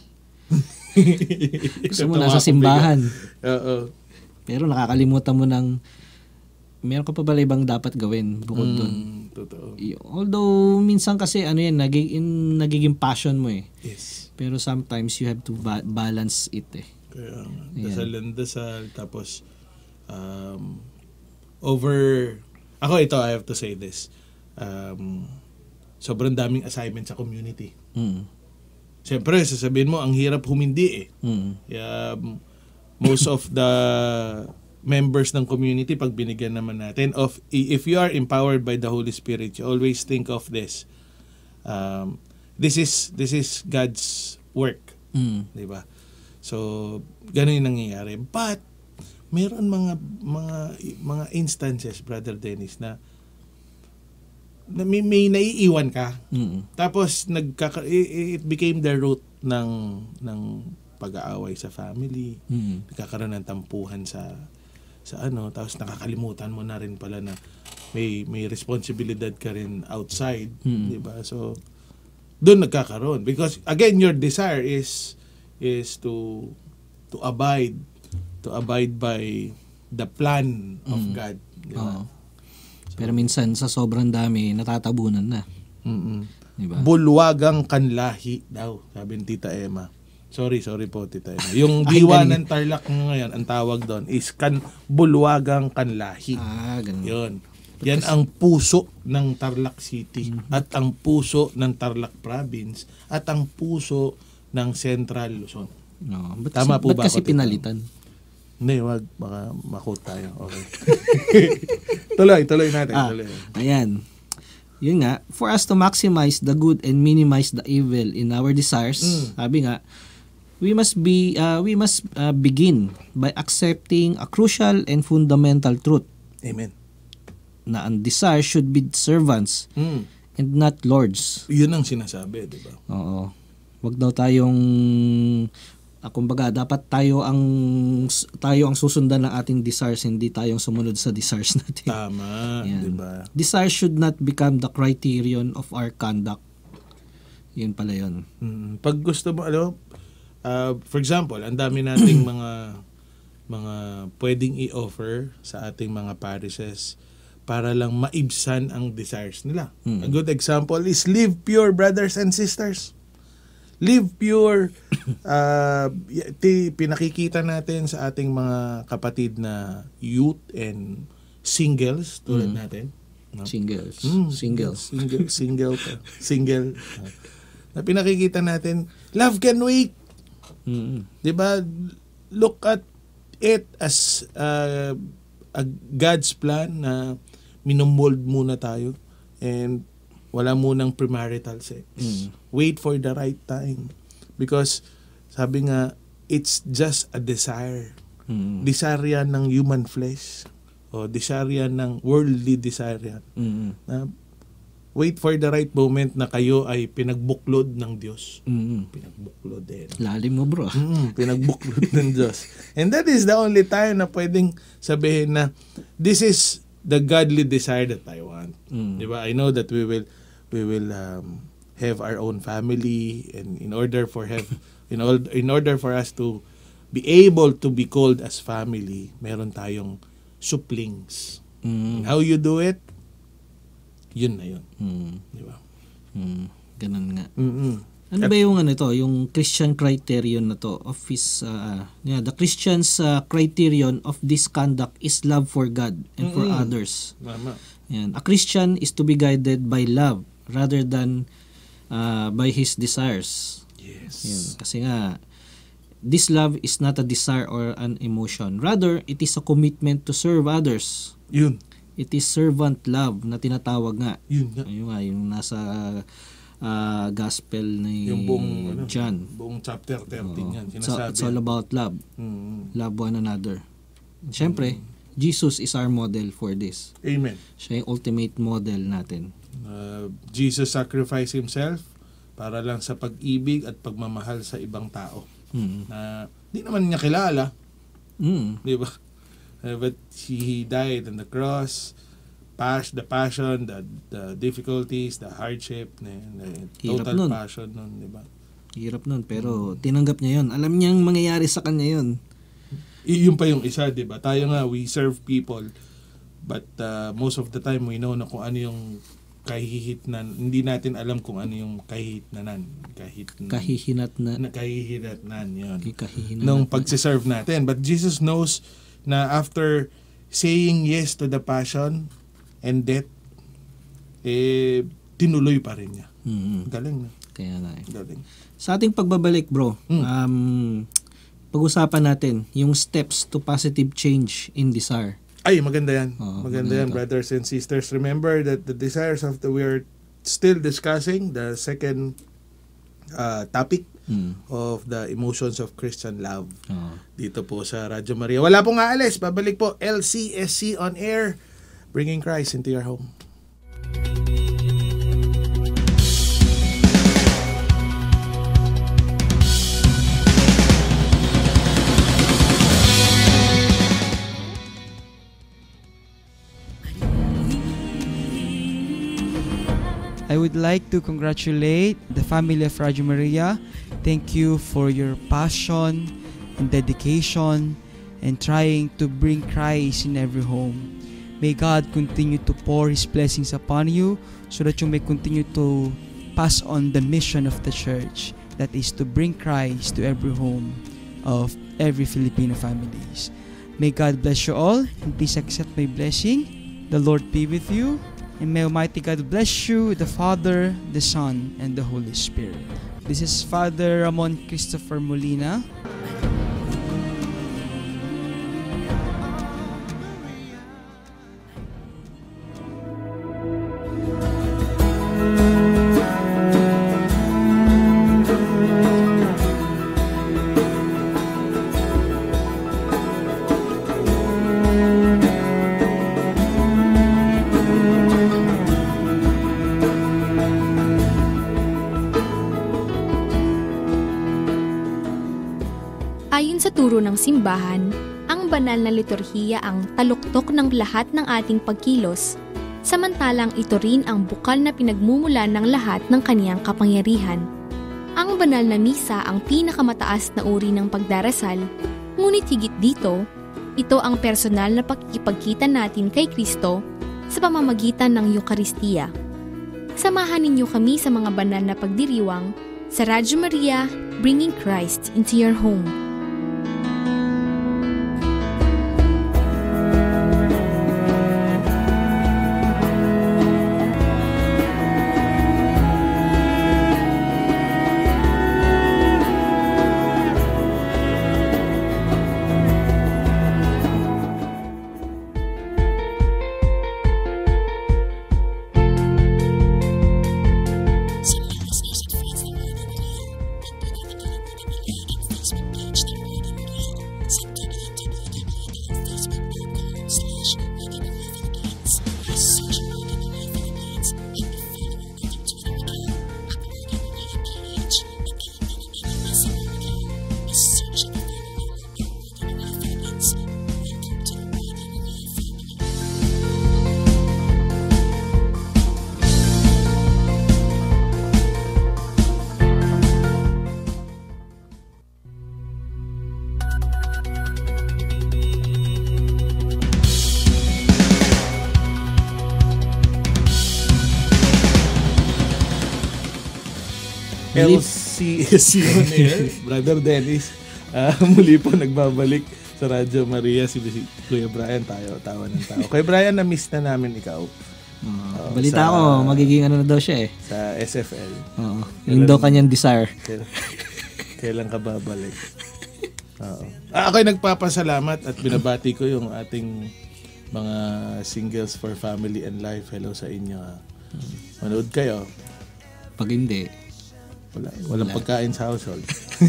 Gusto mo nasa simbahan. Oo. Pero nakakalimutan mo ng meron ka pa pala ibang dapat gawin bukod mm, doon. Totoo. Although, minsan kasi ano yan, nagiging, nagiging passion mo eh. Yes. Pero sometimes you have to ba- balance it eh. Kaya, dasal ng dasal, tapos, um, over, ako ito, I have to say this, um, sobrang daming assignment sa community. Mm. Siyempre, sasabihin mo, ang hirap humindi eh. Mm. Kaya, most of the members ng community, pag binigyan naman natin, of if you are empowered by the Holy Spirit, you always think of this. Um, this is this is God's work. Mm. Di ba? So, ganun yung nangyayari. But, meron mga mga mga instances, Brother Dennis, na, na may, may naiiwan ka. Mm. Tapos nagkaka it became the root ng ng pag-aaway sa family. Mm. Nagkakaroon ng tampuhan sa sa ano, tapos nakakalimutan mo na rin pala na may may responsibilidad ka rin outside, mm. 'di ba? So doon nagkakaroon because again your desire is is to to abide to abide by the plan of mm. God, di ba? So, pero minsan sa sobrang dami natatabunan na. Mm. Diba? Bulwagang kanlahi daw, sabi ni Tita Emma. Sorry, sorry po Tita Emma. Yung diwa ng Tarlac ngayon, ang tawag doon is kan bulwagang kanlahi. Ah, ganun. Yun. Yan ang puso ng Tarlac City mm-hmm. at ang puso ng Tarlac Province at ang puso ng Central Luzon. No, ba't Tama kasi, po ba't ba kasi ako, Tito? pinalitan? Hindi, wag. Baka makot tayo. Okay. tuloy, tuloy natin. Ah, Tuloy. ayan. Yun nga, for us to maximize the good and minimize the evil in our desires, Mm. sabi nga, we must be uh, we must uh, begin by accepting a crucial and fundamental truth Amen. na ang desire should be servants Mm. and not lords. Yun ang sinasabi, di ba? Oo. Wag daw tayong uh, kumbaga dapat tayo ang tayo ang susundan ng ating desires, hindi tayong sumunod sa desires natin. Tama, Yan. di ba? Desire should not become the criterion of our conduct. Yun pala yun. Mm. Pag gusto mo, ano, uh, for example, ang dami nating mga mga pwedeng i-offer sa ating mga parishes para lang maibsan ang desires nila. Mm. A good example is live pure, brothers and sisters. Live pure. uh, ti, pinakikita natin sa ating mga kapatid na youth and singles tulad Mm. natin. No? Singles. Mm, Singles. Single. Single. pa. Single. Uh, na pinakikita natin, love can wait. Mm. 'Di ba? Look at it as uh, a God's plan na minomold muna tayo and wala munang premarital sex. Mm. Wait for the right time. Because sabi nga, it's just a desire. Mm. Desire yan ng human flesh. O desire yan ng worldly desire yan. Mm. Na wait for the right moment na kayo ay pinagbuklod ng Diyos. Mm. Pinagbuklod din. Lalim mo, bro. Mm, pinagbuklod ng Diyos. And that is the only time na pwedeng sabihin na this is the godly desire that I want. Mm. Di ba? I know that we will we will um, have our own family, and in order for have in all in order for us to be able to be called as family, meron tayong supplings. Mm. And how you do it? Yun na yun. Mm. Di ba? Mm. Ganun nga. Mm-mm. Ano ba yung ano to, yung Christian criterion na to of his uh, yeah, the Christian's uh, criterion of this conduct is love for God and for Mm-mm. others. Mama. Yan. A Christian is to be guided by love rather than uh, by his desires. Yes. Yan. Kasi nga this love is not a desire or an emotion. Rather, it is a commitment to serve others. Yun. It is servant love na tinatawag nga. Yun nga. Ayun nga, yung nasa uh, gospel ni Yung buong, ano, John. buong chapter thirteen Oo. yan. It's, all, Sinasabi. it's all about love. Mm. Love one another. Siyempre, Jesus is our model for this. Amen. Siya yung ultimate model natin. Uh, Jesus sacrificed himself para lang sa pag-ibig at pagmamahal sa ibang tao Mm. na di naman niya kilala, Mm. di ba? Uh, but he died on the cross, past the passion, the the difficulties, the hardship, the, the Hirap total nun. passion nun, di ba? Hirap nun, pero tinanggap niya yun. Alam niyang mangyayari sa kanya yun. Y- yun pa yung isa, di ba? Tayo nga, we serve people, but uh, most of the time we know na kung ano yung kahihitnan, hindi natin alam kung ano yung kahihitnanan. Kahitnan. Kahihinat na. na kahihinatnan yun. Kahihinat Nung na. pagsiserve natin. But Jesus knows na after saying yes to the passion and death, eh, tinuloy pa rin niya. Mm. Galing na. Kaya nga eh. Galing. Sa ating pagbabalik, bro, Mm. um, pag-usapan natin yung steps to positive change in desire. Ay, maganda yan. Oo, maganda maganda yan, to. brothers and sisters. Remember that the desires of the, we are still discussing the second uh, topic Mm. of the emotions of Christian love. Oo. Dito po sa Radyo Maria. Wala pong aalis. Babalik po L C S C on air, bringing Christ into your home. I would like to congratulate the family of Radio Maria. Thank you for your passion and dedication and trying to bring Christ in every home. May God continue to pour His blessings upon you so that you may continue to pass on the mission of the church, that is to bring Christ to every home of every Filipino families. May God bless you all, and please accept my blessing. The Lord be with you. And may Almighty God bless you, the Father, the Son, and the Holy Spirit. This is Father Ramon Christopher Molina. Ayon sa turo ng simbahan, ang banal na liturhiya ang taluktok ng lahat ng ating pagkilos, samantalang ito rin ang bukal na pinagmumulan ng lahat ng kaniyang kapangyarihan. Ang banal na misa ang pinakamataas na uri ng pagdarasal, ngunit higit dito, ito ang personal na pakikipagkita natin kay Kristo sa pamamagitan ng Eucharistia. Samahan ninyo kami sa mga banal na pagdiriwang sa Radyo Maria, bringing Christ into your home. L C S C on air, Brother Dennis. Uh, muli po nagbabalik sa Radyo Maria si Kuya Brian, tayo, tawa ng tao. Kuya Brian, na-miss na namin ikaw. Uh, balita sa, ko, magiging ano na daw siya eh. Sa S F L. Oo. Yung daw kanyang desire. Kailan, kailan ka babalik? Oo. Ah, ako'y nagpapasalamat at binabati ko yung ating mga singles for family and life. Hello sa inyo. Manood kayo. Pag hindi, Wala, walang Wala. Pagkain sa household.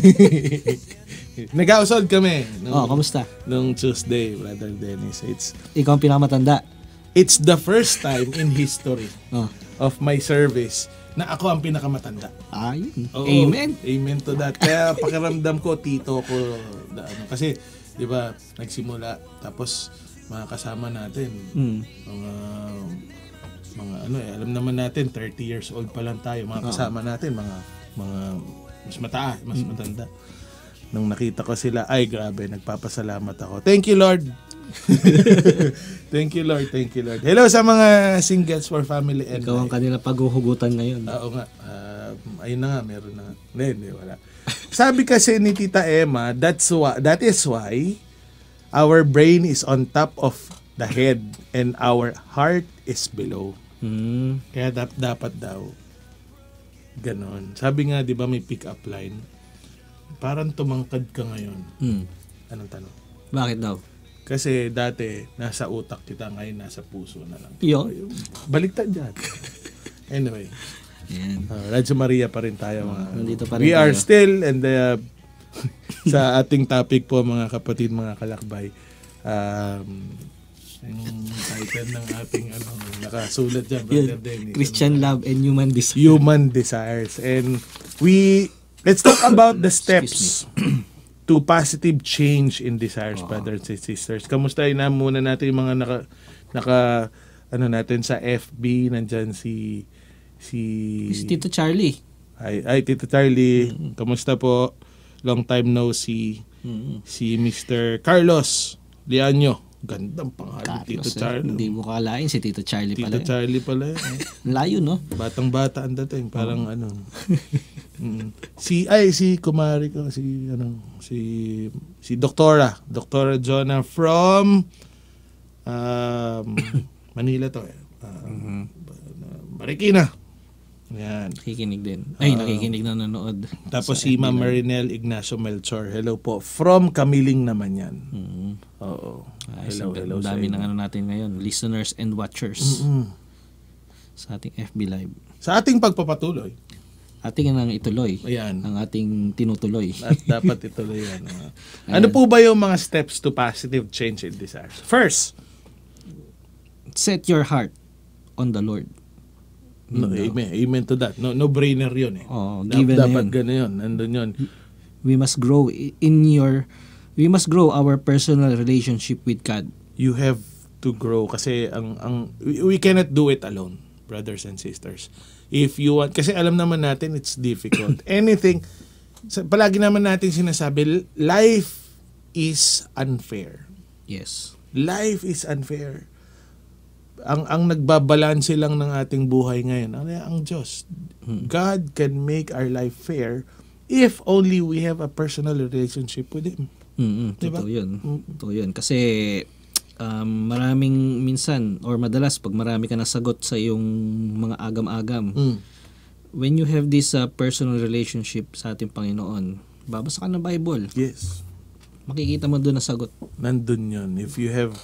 Nag-household kami. Nung, oh, kamusta? Nung Tuesday, Brother Dennis. It's, Ikaw ang pinakamatanda. It's the first time in history oh. of my service na ako ang pinakamatanda. Ayun. Oo, Amen. Amen to that. Kaya pakiramdam ko, tito ko, da, ano, kasi, di ba, nagsimula, tapos mga kasama natin, mm. mga, mga ano eh, alam naman natin, thirty years old pa lang tayo, mga kasama oh. natin, mga, mga mas mataas, mas mm. matanda. Nung nakita ko sila, ay grabe, nagpapasalamat ako. Thank you, Lord. Thank you, Lord. Thank you, Lord. Hello sa mga singles for family and ikaw ang kanila paghuhugutan ngayon. Oo nga. Uh, ayun na nga, meron na. Hindi, hindi, wala. Sabi kasi ni Tita Emma, that's why, that is why our brain is on top of the head and our heart is below. Hmm. Kaya dap, dapat daw ganon. Sabi nga, di ba may pick-up line? Parang tumangkad ka ngayon. Hmm. Anong tanong? Bakit daw? Kasi dati, nasa utak kita, ngayon nasa puso na lang. Yo. Baliktad dyan. Anyway. Yan. Uh, Radyo Maria pa rin tayo. Mga, Nandito pa rin we tayo. are still, and uh, sa ating topic po, mga kapatid, mga kalakbay, um, yung title ng ating ano, nakasulat dyan, Brother Denny. Christian love and human desires. Human desires. And we, let's talk about the steps to positive change in desires, oh. brothers and sisters. Kamustahin na muna natin yung mga naka, naka ano natin sa F B, nandyan si si, si Tito Charlie. Ay, ay Tito Charlie, mm-hmm. Kamusta po? Long time no see. Mm-hmm. Si Mister Carlos Lianyo. Gandang pangalan, Tito eh, Charlie. Hindi mo kalain si Tito Charlie Tito pala. Tito Charlie pala. Eh. Layo, no? Batang-bata ang dating, parang oh. ano. mm. Si ay si kumari ko si ano, si si Doktora, Doktora Jonah from um, Manila to eh. Uh, mm-hmm. Marikina. Yan. Nakikinig din. Ay, uh, nakikinig na nanood. Tapos si Ma'am Marinel Ignacio Melchor. Hello po. From Kamiling naman yan. Mm-hmm. Oo. Ay, hello, hello. Ang dami ng ano natin ngayon. Listeners and watchers. Mm-hmm. Sa ating F B Live. Sa ating pagpapatuloy. Ating nang ituloy. Ayan. Ang ating tinutuloy. At dapat ituloy yan. Uh. Ano po ba yung mga steps to positive change in desires? First, set your heart on the Lord. No, amen. Amen to that. No, no brainer 'yun eh. Oh, da- given dapat na ganoon 'yun. Nandun 'yun. We must grow in your we must grow our personal relationship with God. You have to grow kasi ang ang we, we cannot do it alone, brothers and sisters. If you want, kasi alam naman natin it's difficult. Anything, palagi naman natin sinasabi, life is unfair. Yes. Life is unfair. Ang ang nagbabalanse lang ng ating buhay ngayon, ano ang Diyos. Hmm. God can make our life fair if only we have a personal relationship with Him. Mm-hmm. Diba? Totoo yun. Totoo yun. Kasi um, maraming minsan or madalas pag marami ka nasagot sa iyong mga agam-agam, Mm. when you have this uh, personal relationship sa ating Panginoon, babasa ka ng Bible. Yes. Makikita mo doon ang sagot. Nandun yun. If you have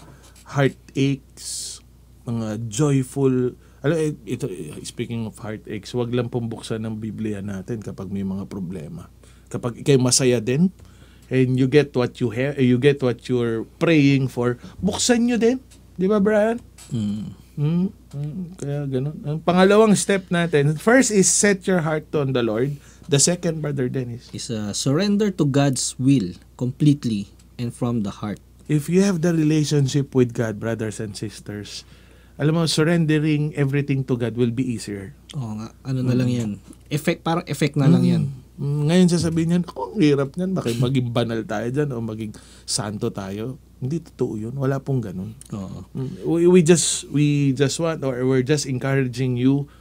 heartaches, mga joyful, ano, ito, speaking of heartaches, wag lang pong buksan ng Biblia natin kapag may mga problema. Kapag ikay masaya din, and you get what you have, you get what you're praying for, buksan nyo din. Di ba, Brian? Mm. Mm, mm, kaya ganun. Ang pangalawang step natin, first is set your heart on the Lord. The second, Brother Dennis, Is uh, surrender to God's will completely and from the heart. if you have the relationship with God, brothers and sisters, alam mo, surrendering everything to God will be easier. Oo nga. Ano na lang yan. Effect, parang effect na lang yan. Mm, ngayon sasabihin niyan, oh, ang hirap niyan, baka maging banal tayo dyan o maging santo tayo. Hindi totoo yun. Wala pong ganun. Oo. Mm, We, we just we just want or we're just encouraging you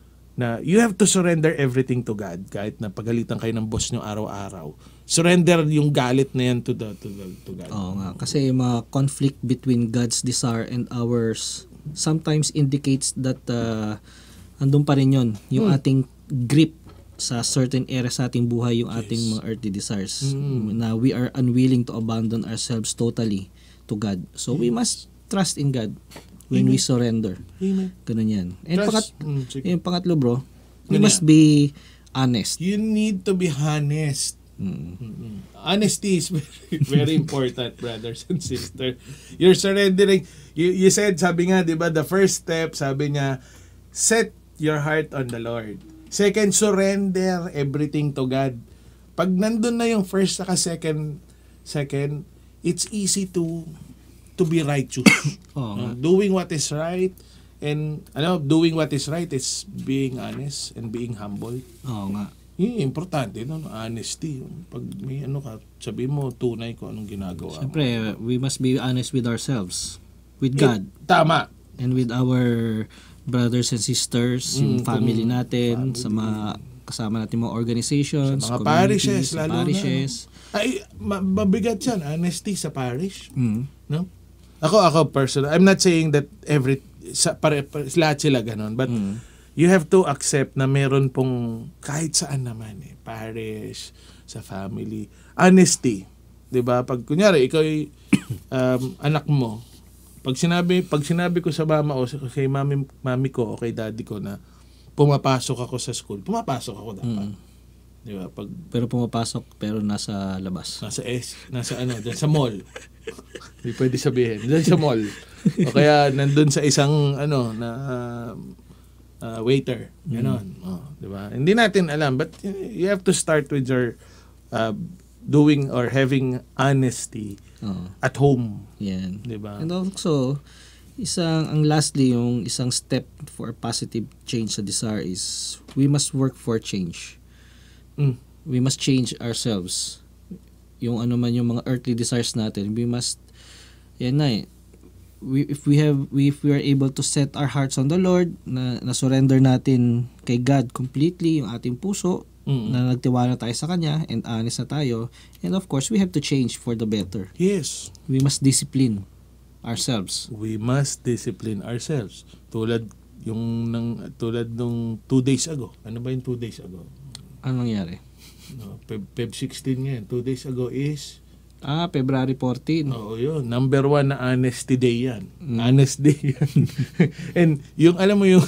na you have to surrender everything to God. Kahit na pagalitan kayo ng boss nyo araw-araw. Surrender yung galit na yan to, the, to, the, to God. Oo nga. Kasi yung mga conflict between God's desire and ours sometimes indicates that uh, andun pa rin yun. Yung Hmm. ating grip sa certain area sa ating buhay, yung ating Yes. mga earthly desires. Mm. Na we are unwilling to abandon ourselves totally to God. So we must trust in God when we Amen. surrender. Amen. Ganun yan. And Trust. pangat, Mm, sige. yung pangatlo bro, we Ganun must yan. be honest. You need to be honest. Mm. Mm-mm. Honesty is very, very important, brothers and sisters. You're surrendering. You, you said, sabi nga, di ba, the first step, sabi niya, set your heart on the Lord. Second, surrender everything to God. Pag nandun na yung first saka second, second, it's easy to to be righteous. Oo nga. Uh, doing what is right, and ano, doing what is right is being honest and being humble. Oo nga. Yun yung importante, no? Honesty. Pag may ano ka, sabi mo, tunay ko anong ginagawa mo. Siyempre, we must be honest with ourselves, with Eh, God, Tama. and with our brothers and sisters, yung Mm, family kung natin, family. sa mga kasama natin mga organizations, Sa mga communities, parishes, sa lalo na, parishes. Ay, ma- mabigat yan. Honesty sa parish. Mm. No? Ako, ako personal. I'm not saying that every, sa, pare, pare, lahat sila ganon. But Mm. you have to accept na meron pong kahit saan naman eh. Parish, sa family. Honesty. 'Di ba? Pag kunyari, ikaw ay um, anak mo, pag sinabi, pag sinabi ko sa mama o sa- kay mami, mami ko o kay daddy ko na pumapasok ako sa school, pumapasok ako dapat. Mm. 'Di ba? Pag Pero pumapasok, pero nasa labas. nasa S, nasa ano, dyan sa mall. Hindi pwede sabihin. Dyan sa mall. O kaya nandun sa isang ano na uh, waiter. Ganon. Oh, 'di ba? Hindi natin alam, but you have to start with your uh, doing or having honesty Oo. at home. Yan. 'Di ba? And also, isang, ang lastly, yung isang step for positive change sa desire is we must work for change. Mm. We must change ourselves. Yung ano man yung mga earthly desires natin, we must, yan na eh, we, if we have, we, if we are able to set our hearts on the Lord, na, na surrender natin kay God completely, yung ating puso, Mm. na nagtiwala tayo sa Kanya, and honest na tayo, and of course, we have to change for the better. Yes. We must discipline ourselves. We must discipline ourselves. Tulad yung nang tulad nung two days ago. Ano ba yung two days ago? Anong nangyari? No, Feb, Feb sixteen yan. Two days ago is Ah, February fourteen. Oo, yun. Number one na honesty day yan. Mm. Honest day yan. And yung, alam mo yung,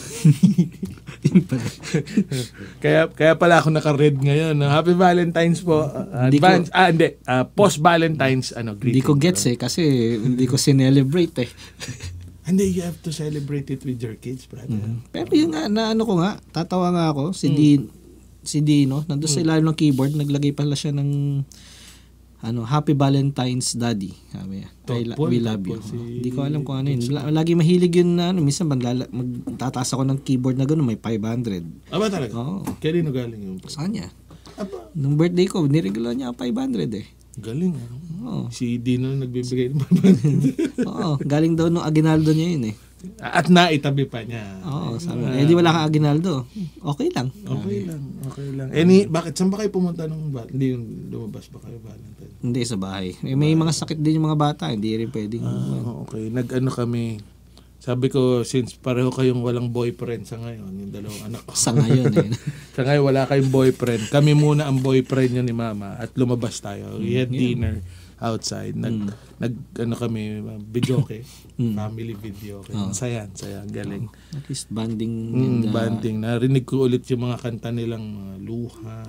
kaya kaya pala ako naka-red ngayon. No? Happy Valentine's po. Uh, Hindi advance, ah, hindi. Uh, post-Valentine's, ano, Hindi greeting. ko gets eh, kasi hindi ko sinelebrate eh. Hindi, you have to celebrate it with your kids, brother. Pero yun nga, na ano ko nga, tatawa nga ako, si Mm. Dean, si Dino, nandun sa ilalim ng keyboard, naglagay pala siya ng ano, Happy Valentine's Daddy. Sabi niya. I la- we love you. Hindi ko alam kung ano yun. La- lagi mahilig yun na ano, minsan maglala- magtataas ako ng keyboard na gano'n, may five hundred. Aba talaga? Oo. Kanino galing yun? Sa kanya. Aba. Nung birthday ko, niregalo niya five hundred eh. Galing ano? Oo. Si Dino nagbibigay ng five hundred. Oo, galing daw nung Aguinaldo niya yun eh. At naitabi pa niya. Oo, sabi uh, eh di wala kang Aguinaldo. Okay lang. Okay lang, okay lang. Eh, ni, bakit? Saan ba kayo pumunta nung ba? Hindi yung lumabas ba kayo Valentine? Hindi, sa bahay. Eh, may mga sakit din yung mga bata, hindi rin pwedeng. Ah, okay. Nag-ano kami, sabi ko, since pareho kayong walang boyfriend sa ngayon, yung dalawang anak ko. Sa ngayon eh. Sa ngayon, wala kayong boyfriend. Kami muna ang boyfriend nyo ni Mama at lumabas tayo. We had dinner outside. Nag, mm. nag ano kami, videoke. Mm. Family videoke. Oh. Saya, saya. Galing. Oh. At least banding. Mm, the... Banding. Narinig ko ulit yung mga kanta nilang mga luha.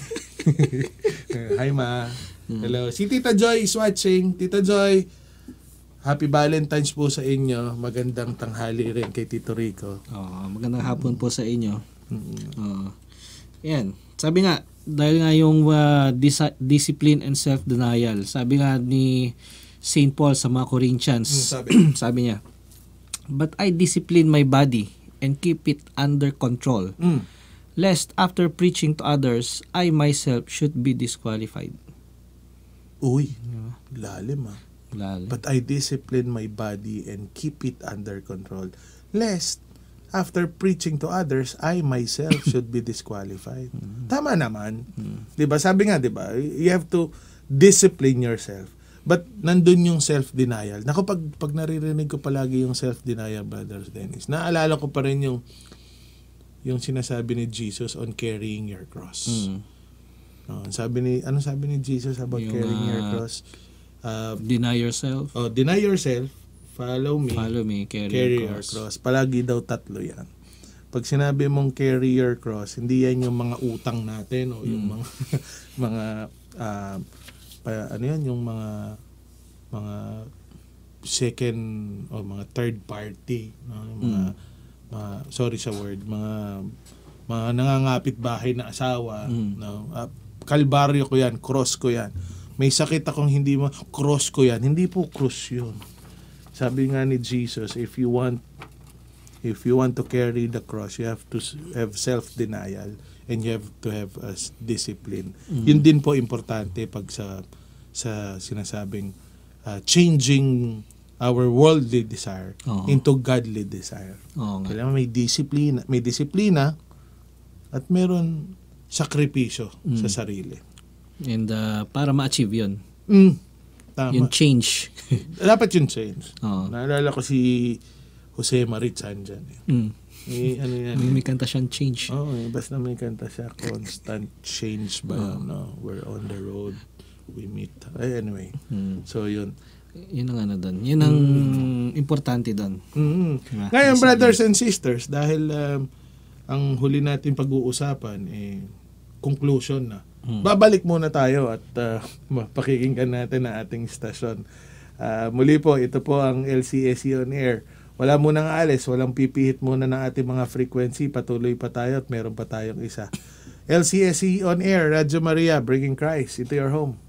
Hi, Ma. Mm. Hello. Si Tita Joy is watching. Tita Joy, Happy Valentine's po sa inyo. Magandang tanghali rin kay Tito Rico. Oh, magandang hapon po sa inyo. Mm-hmm. Oh. Yan. Sabi nga, dahil nga yung uh, dis- discipline and self-denial. Sabi nga ni Saint Paul sa mga Corinthians, mm, sabi. sabi niya, but I discipline my body and keep it under control, mm. lest after preaching to others, I myself should be disqualified. Uy, yeah. lalim ah. Lalim. But I discipline my body and keep it under control, lest after preaching to others, I myself should be disqualified. Mm-hmm. Tama naman. Mm-hmm. 'Di ba? Sabi nga, 'di ba? You have to discipline yourself. But nandun yung self-denial. Naku, pag, pag naririnig ko palagi yung self-denial, Brother Dennis, naalala ko pa rin yung yung sinasabi ni Jesus on carrying your cross. Mm-hmm. No, sabi ni ano sabi ni Jesus about yung, carrying uh, your cross? Uh, deny yourself. Oh, deny yourself. Follow me. Follow me, carry, carry your, cross. your cross. Palagi daw tatlo yan. Pag sinabi mong carry your cross, hindi yan yung mga utang natin o yung mm. mga mga uh, pa, ano yan, yung mga mga second o mga third party, no? mga, mm. mga sorry sa word, mga mga nangangapit bahay na asawa, mm. no? Uh, kalbaryo ko yan, cross ko yan. May sakit akong hindi mo, cross ko yan. Hindi po cross yun. Sabi nga ni Jesus, if you want if you want to carry the cross, you have to have self-denial and you have to have a discipline. Mm-hmm. Yun din po importante pag sa sa sinasabing uh, changing our worldly desire oh. into godly desire. Oh, kailangan may disiplina, may disiplina at meron sakripisyo mm. sa sarili. And uh, para ma-achieve yun. Mm. Tama. Yung change. Dapat yung change. Oh. Naalala ko si Jose Maritza dyan. Eh. Mm. May, ano yan, may, may kanta siyang change. Oo, oh, eh, basta may kanta siya. Constant change ba? Oh. No? We're on the road. We meet. Ay, anyway. Mm. So, yun. Yun ang ano doon. Yun ang mm. importante doon. Mm-hmm. Diba? Ngayon, brothers and sisters, dahil um, ang huli natin pag-uusapan, eh, conclusion na. Hmm. Babalik muna tayo at uh, pakikinggan natin ang ating stasyon. Uh, muli po, ito po ang L C S C On Air. Wala munang alis, walang pipihit muna ng ating mga frequency. Patuloy pa tayo at meron pa tayong isa. L C S C On Air, Radyo Maria, bringing Christ into your home.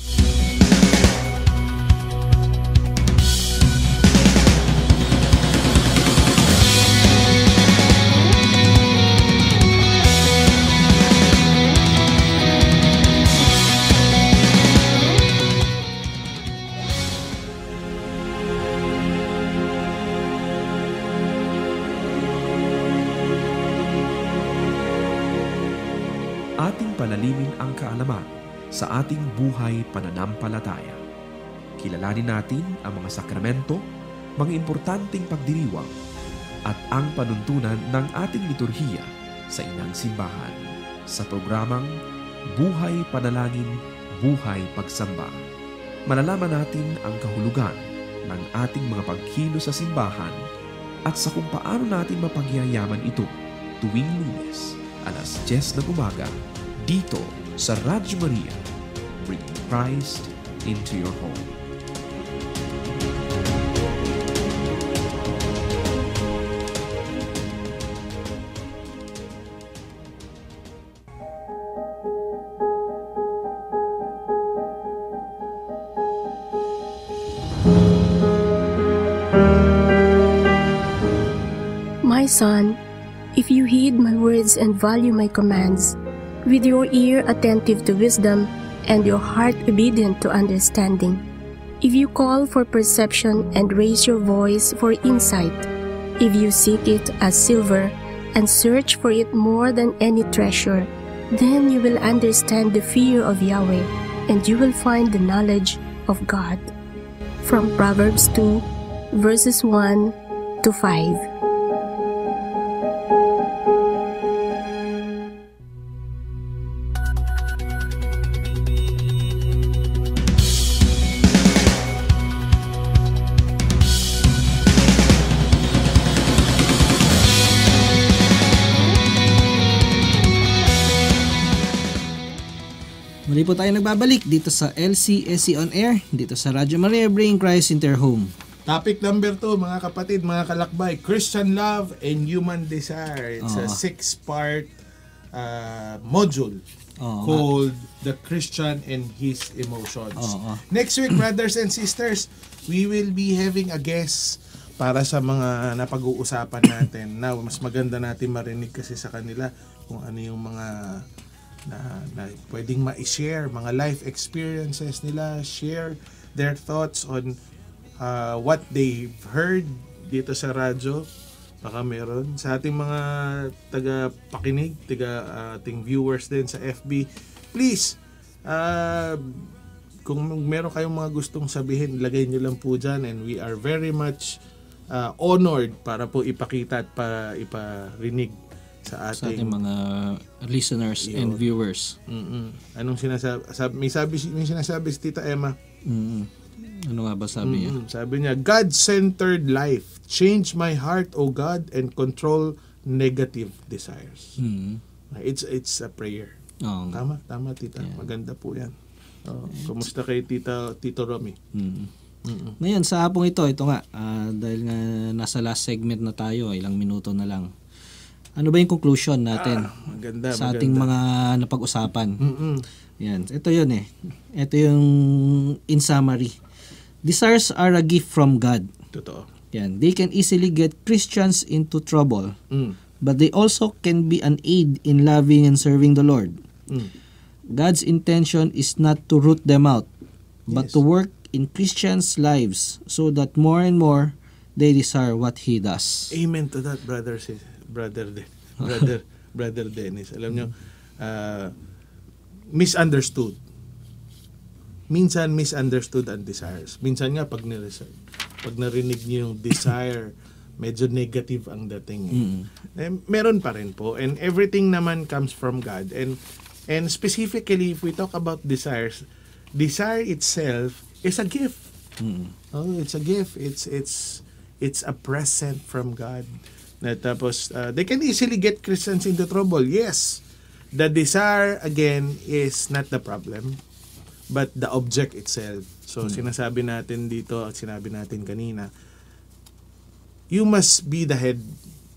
Panalimin ang kaalaman sa ating buhay pananampalataya. Kilalanin natin ang mga sakramento, mga importanteng pagdiriwang, at ang panuntunan ng ating liturhiya sa inang simbahan sa programang Buhay Panalangin, Buhay Pagsamba. Malalaman natin ang kahulugan ng ating mga pagkilos sa simbahan at sa kung paano natin mapagyayaman ito tuwing Lunes, alas diyes ng umaga, dito sa Radyo Maria, bringing Christ into your home. My son, if you heed my words and value my commands, with your ear attentive to wisdom and your heart obedient to understanding, if you call for perception and raise your voice for insight, if you seek it as silver and search for it more than any treasure, then you will understand the fear of Yahweh, and you will find the knowledge of God. From Proverbs two, verses one to five. Muli po tayo nagbabalik dito sa L C S C On Air, dito sa Radyo Maria, bringing Christ into your home. Topic number two, mga kapatid, mga kalakbay, Christian love and human desire. It's Oo. a six-part uh, module Oo, called The Christian and His Emotions. Oo. Next week, brothers and sisters, we will be having a guest para sa mga napag-uusapan natin. Now, mas maganda natin marinig kasi sa kanila kung ano yung mga na, na pwedeng ma-share, mga life experiences nila, share their thoughts on uh, what they've heard dito sa radyo. Baka meron sa ating mga taga-pakinig, taga uh, ating viewers din sa F B. Please, uh, kung meron kayong mga gustong sabihin, lagay nyo lang po dyan, and we are very much uh, honored para po ipakita at para iparinig sa ating, sa ating mga listeners Yo. and viewers. Mm-mm. Anong sinasabi? Sabi, may, sabi, may sinasabi si Tita Emma. Mm-mm. Ano nga ba sabi niya? Mm-mm. Sabi niya, God-centered life. Change my heart, O God, and control negative desires. Mm-hmm. It's it's a prayer. Oo nga. Tama, tama Tita. Yeah. Maganda po yan. Oh, kumusta kay Tita, Tito Romy? Mm-hmm. Mm-mm. Ngayon, sa hapong ito, ito nga, ah, dahil nga nasa last segment na tayo, ilang minuto na lang. Ano ba yung conclusion natin Ah, maganda, sa maganda. ating mga napag-usapan? Mm-mm. Yan. Ito yun eh. Ito yung in summary. Desires are a gift from God. Totoo. Yan. They can easily get Christians into trouble, Mm. but they also can be an aid in loving and serving the Lord. Mm. God's intention is not to root them out, but Yes. to work in Christians' lives so that more and more they desire what He does. Amen to that, brother, sis, brother, De, brother, brother Dennis. Alam nyo, uh, misunderstood. Minsan misunderstood ang desires. Minsan nga pag nireserve, pag narinig niyo yung desire, medyo negative ang dating. Eh. Mm. Eh, meron pa rin po, and everything naman comes from God. And and specifically, if we talk about desires, desire itself is a gift. Mm. Oh, it's a gift. It's it's it's a present from God. Na tapos uh, they can easily get Christians into trouble. Yes, the desire again is not the problem, but the object itself. So sinasabi natin dito at sinabi natin kanina, you must be the head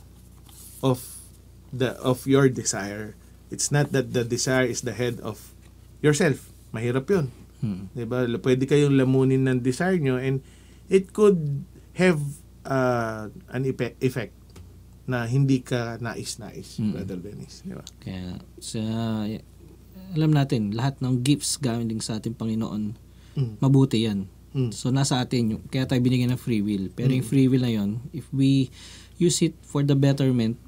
of the of your desire. It's not that the desire is the head of yourself. Mahirap 'yun. Hmm. 'Di ba? Pwede kayong lamunin ng desire nyo, and it could have uh, an epe- effect na hindi ka nais-nais, Hmm. Brother Dennis. 'Di ba? Kaya sa alam natin, lahat ng gifts galing sa ating Panginoon, Mm. mabuti yan. Mm. So nasa atin yung, kaya tayo binigyan ng free will. Pero Mm. yung free will na yun, if we use it for the betterment,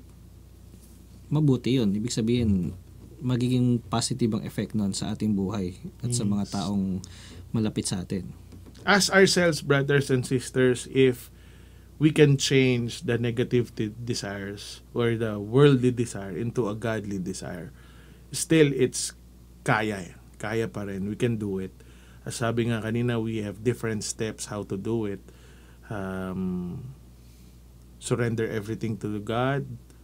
mabuti yun. Ibig sabihin, magiging positive ang effect nun sa ating buhay at sa mga taong malapit sa atin. Ask ourselves, brothers and sisters, if we can change the negative t- desires or the worldly desire into a godly desire. Still, it's kaya. Kaya pa rin. We can do it. As sabi nga kanina, we have different steps how to do it. Um, surrender everything to God.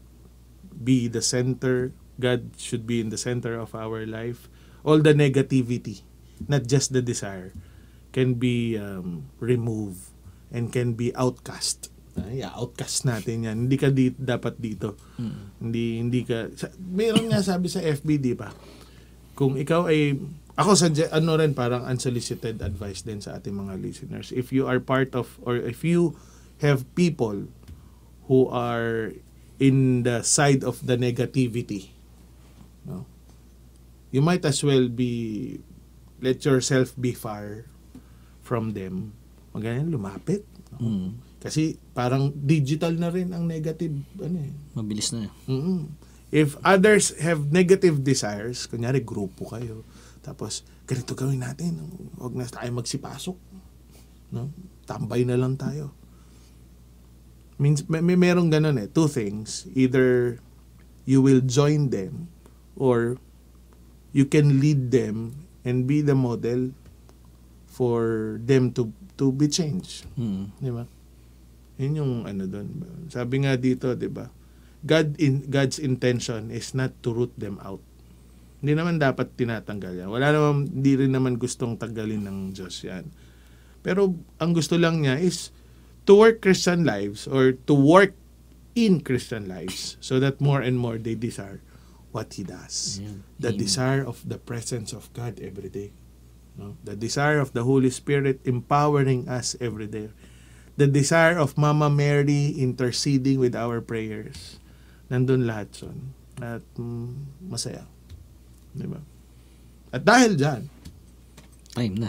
Be the center. God should be in the center of our life. All the negativity, not just the desire, can be um, removed and can be outcast. Ay, outcast natin yan. Hindi ka di, dapat dito. Mm. Hindi hindi ka sa, meron nga sabi sa F B, di ba? Kung ikaw ay ako sa ano rin parang unsolicited advice din sa ating mga listeners. If you are part of or if you have people who are in the side of the negativity. No? You might as well be, let yourself be far from them. Magayon, lumapit. No? Mm. Kasi parang digital na rin ang negative. Ano eh. Mabilis na. Mm-hmm. If others have negative desires, kunyari grupo kayo, tapos ganito gawin natin, huwag na tayo magsipasok. No? Tambay na lang tayo. Means, may, may merong ganun eh. Two things. Either you will join them or you can lead them and be the model for them to to be changed. Mm. Di ba? Yun yung ano doon. Sabi nga dito, di ba? God in God's intention is not to root them out. Hindi naman dapat tinatanggal yan. Wala naman, hindi rin naman gustong tanggalin ng Diyos yan. Pero ang gusto lang niya is to work Christian lives or to work in Christian lives so that more and more they desire what He does. Amen. The Amen. desire of the presence of God every day. No? The desire of the Holy Spirit empowering us every day. The desire of Mama Mary interceding with our prayers. Nandun lahat son. At mm, masaya. Diba? At dahil dyan, time na.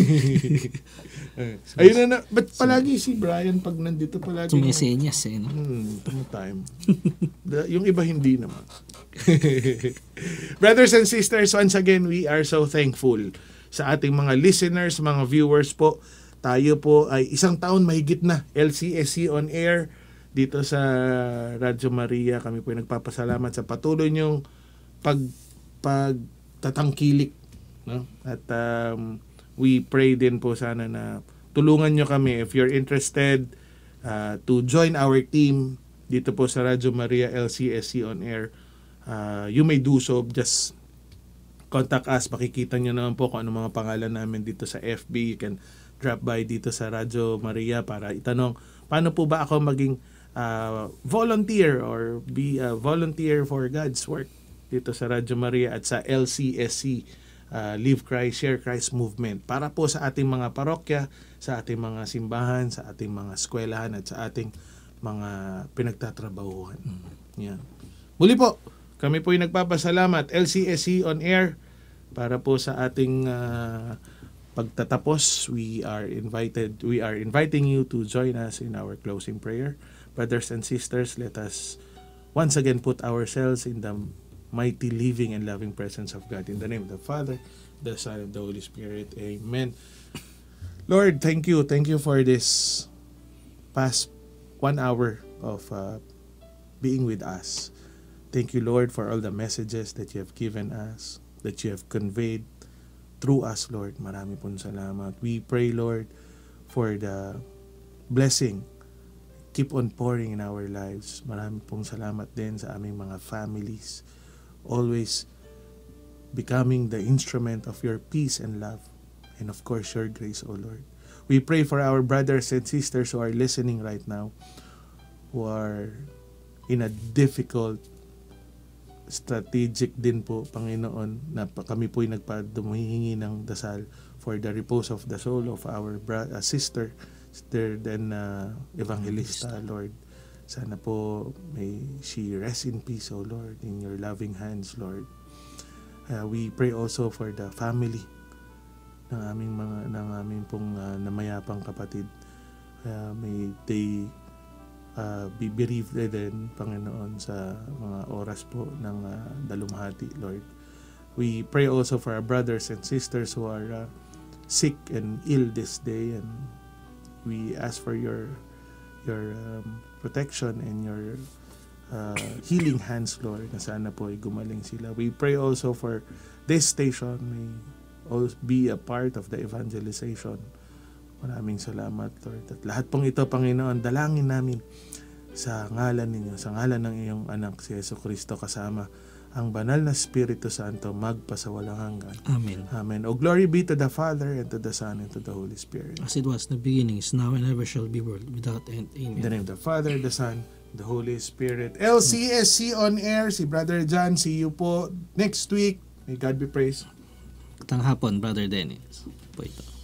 ayun na na. Ba't palagi si Brian pag nandito palagi? Sumesenyas eh. No? Hmm, time. The, yung iba hindi naman. Brothers and sisters, once again, we are so thankful sa ating mga listeners, mga viewers po. Tayo po ay isang taon mahigit na L C S C on air dito sa Radyo Maria. Kami po ay nagpapasalamat sa patuloy niyong pag, pagtatangkilik. No? At um, we pray din po sana na tulungan nyo kami if you're interested uh, to join our team dito po sa Radyo Maria L C S C on air. Uh, you may do so. Just contact us. Makikita nyo naman po kung ano mga pangalan namin dito sa F B. You can drop by dito sa Radyo Maria para itanong paano po ba ako maging uh, volunteer or be a volunteer for God's work dito sa Radyo Maria at sa L C S C. Uh, Live Christ, Share Christ movement para po sa ating mga parokya, sa ating mga simbahan, sa ating mga eskwelahan at sa ating mga pinagtatrabahuhan. Mm. Yan. Muli po, kami po ay nagpapasalamat L C S C on air para po sa ating uh, pagtatapos. We are invited, we are inviting you to join us in our closing prayer. Brothers and sisters, let us once again put ourselves in the mighty, living, and loving presence of God. In the name of the Father, the Son, and the Holy Spirit. Amen. Lord, thank you. Thank you for this past one hour of uh, being with us. Thank you, Lord, for all the messages that you have given us, that you have conveyed through us, Lord. Marami pong salamat. We pray, Lord, for the blessing. Keep on pouring in our lives. Marami pong salamat din sa aming mga families. Always becoming the instrument of your peace and love, and of course your grace, O Lord. We pray for our brothers and sisters who are listening right now, who are in a difficult, strategic din po, Panginoon, na kami po ay nagpadumihingi ng dasal for the repose of the soul of our bro- uh, sister, sister then uh, Evangelista, Lord. Sana po may she rest in peace, O Lord, in your loving hands, Lord. Uh, we pray also for the family ng aming mga ng aming pong uh, namayapang kapatid. Uh, may they uh, be bereaved din, Panginoon, sa mga oras po ng uh, dalumhati, Lord. We pray also for our brothers and sisters who are uh, sick and ill this day, and we ask for your your um, protection and your uh, healing hands, Lord, na sana po ay gumaling sila. We pray also for this station may also be a part of the evangelization. Maraming salamat, Lord. At lahat pong ito, Panginoon, dalangin namin sa ngalan ninyo, sa ngalan ng iyong anak, si Yesu Cristo, kasama ang banal na Espiritu Santo, magpasawalang hanggan. Amen. Amen. O glory be to the Father, and to the Son, and to the Holy Spirit. As it was in the beginning, is now, and ever shall be, world without end. In Amen. the name of the Father, the Son, the Holy Spirit. L C S C on air, si Brother John. See you po next week. May God be praised. Tanghapon, Brother Dennis. Po ito.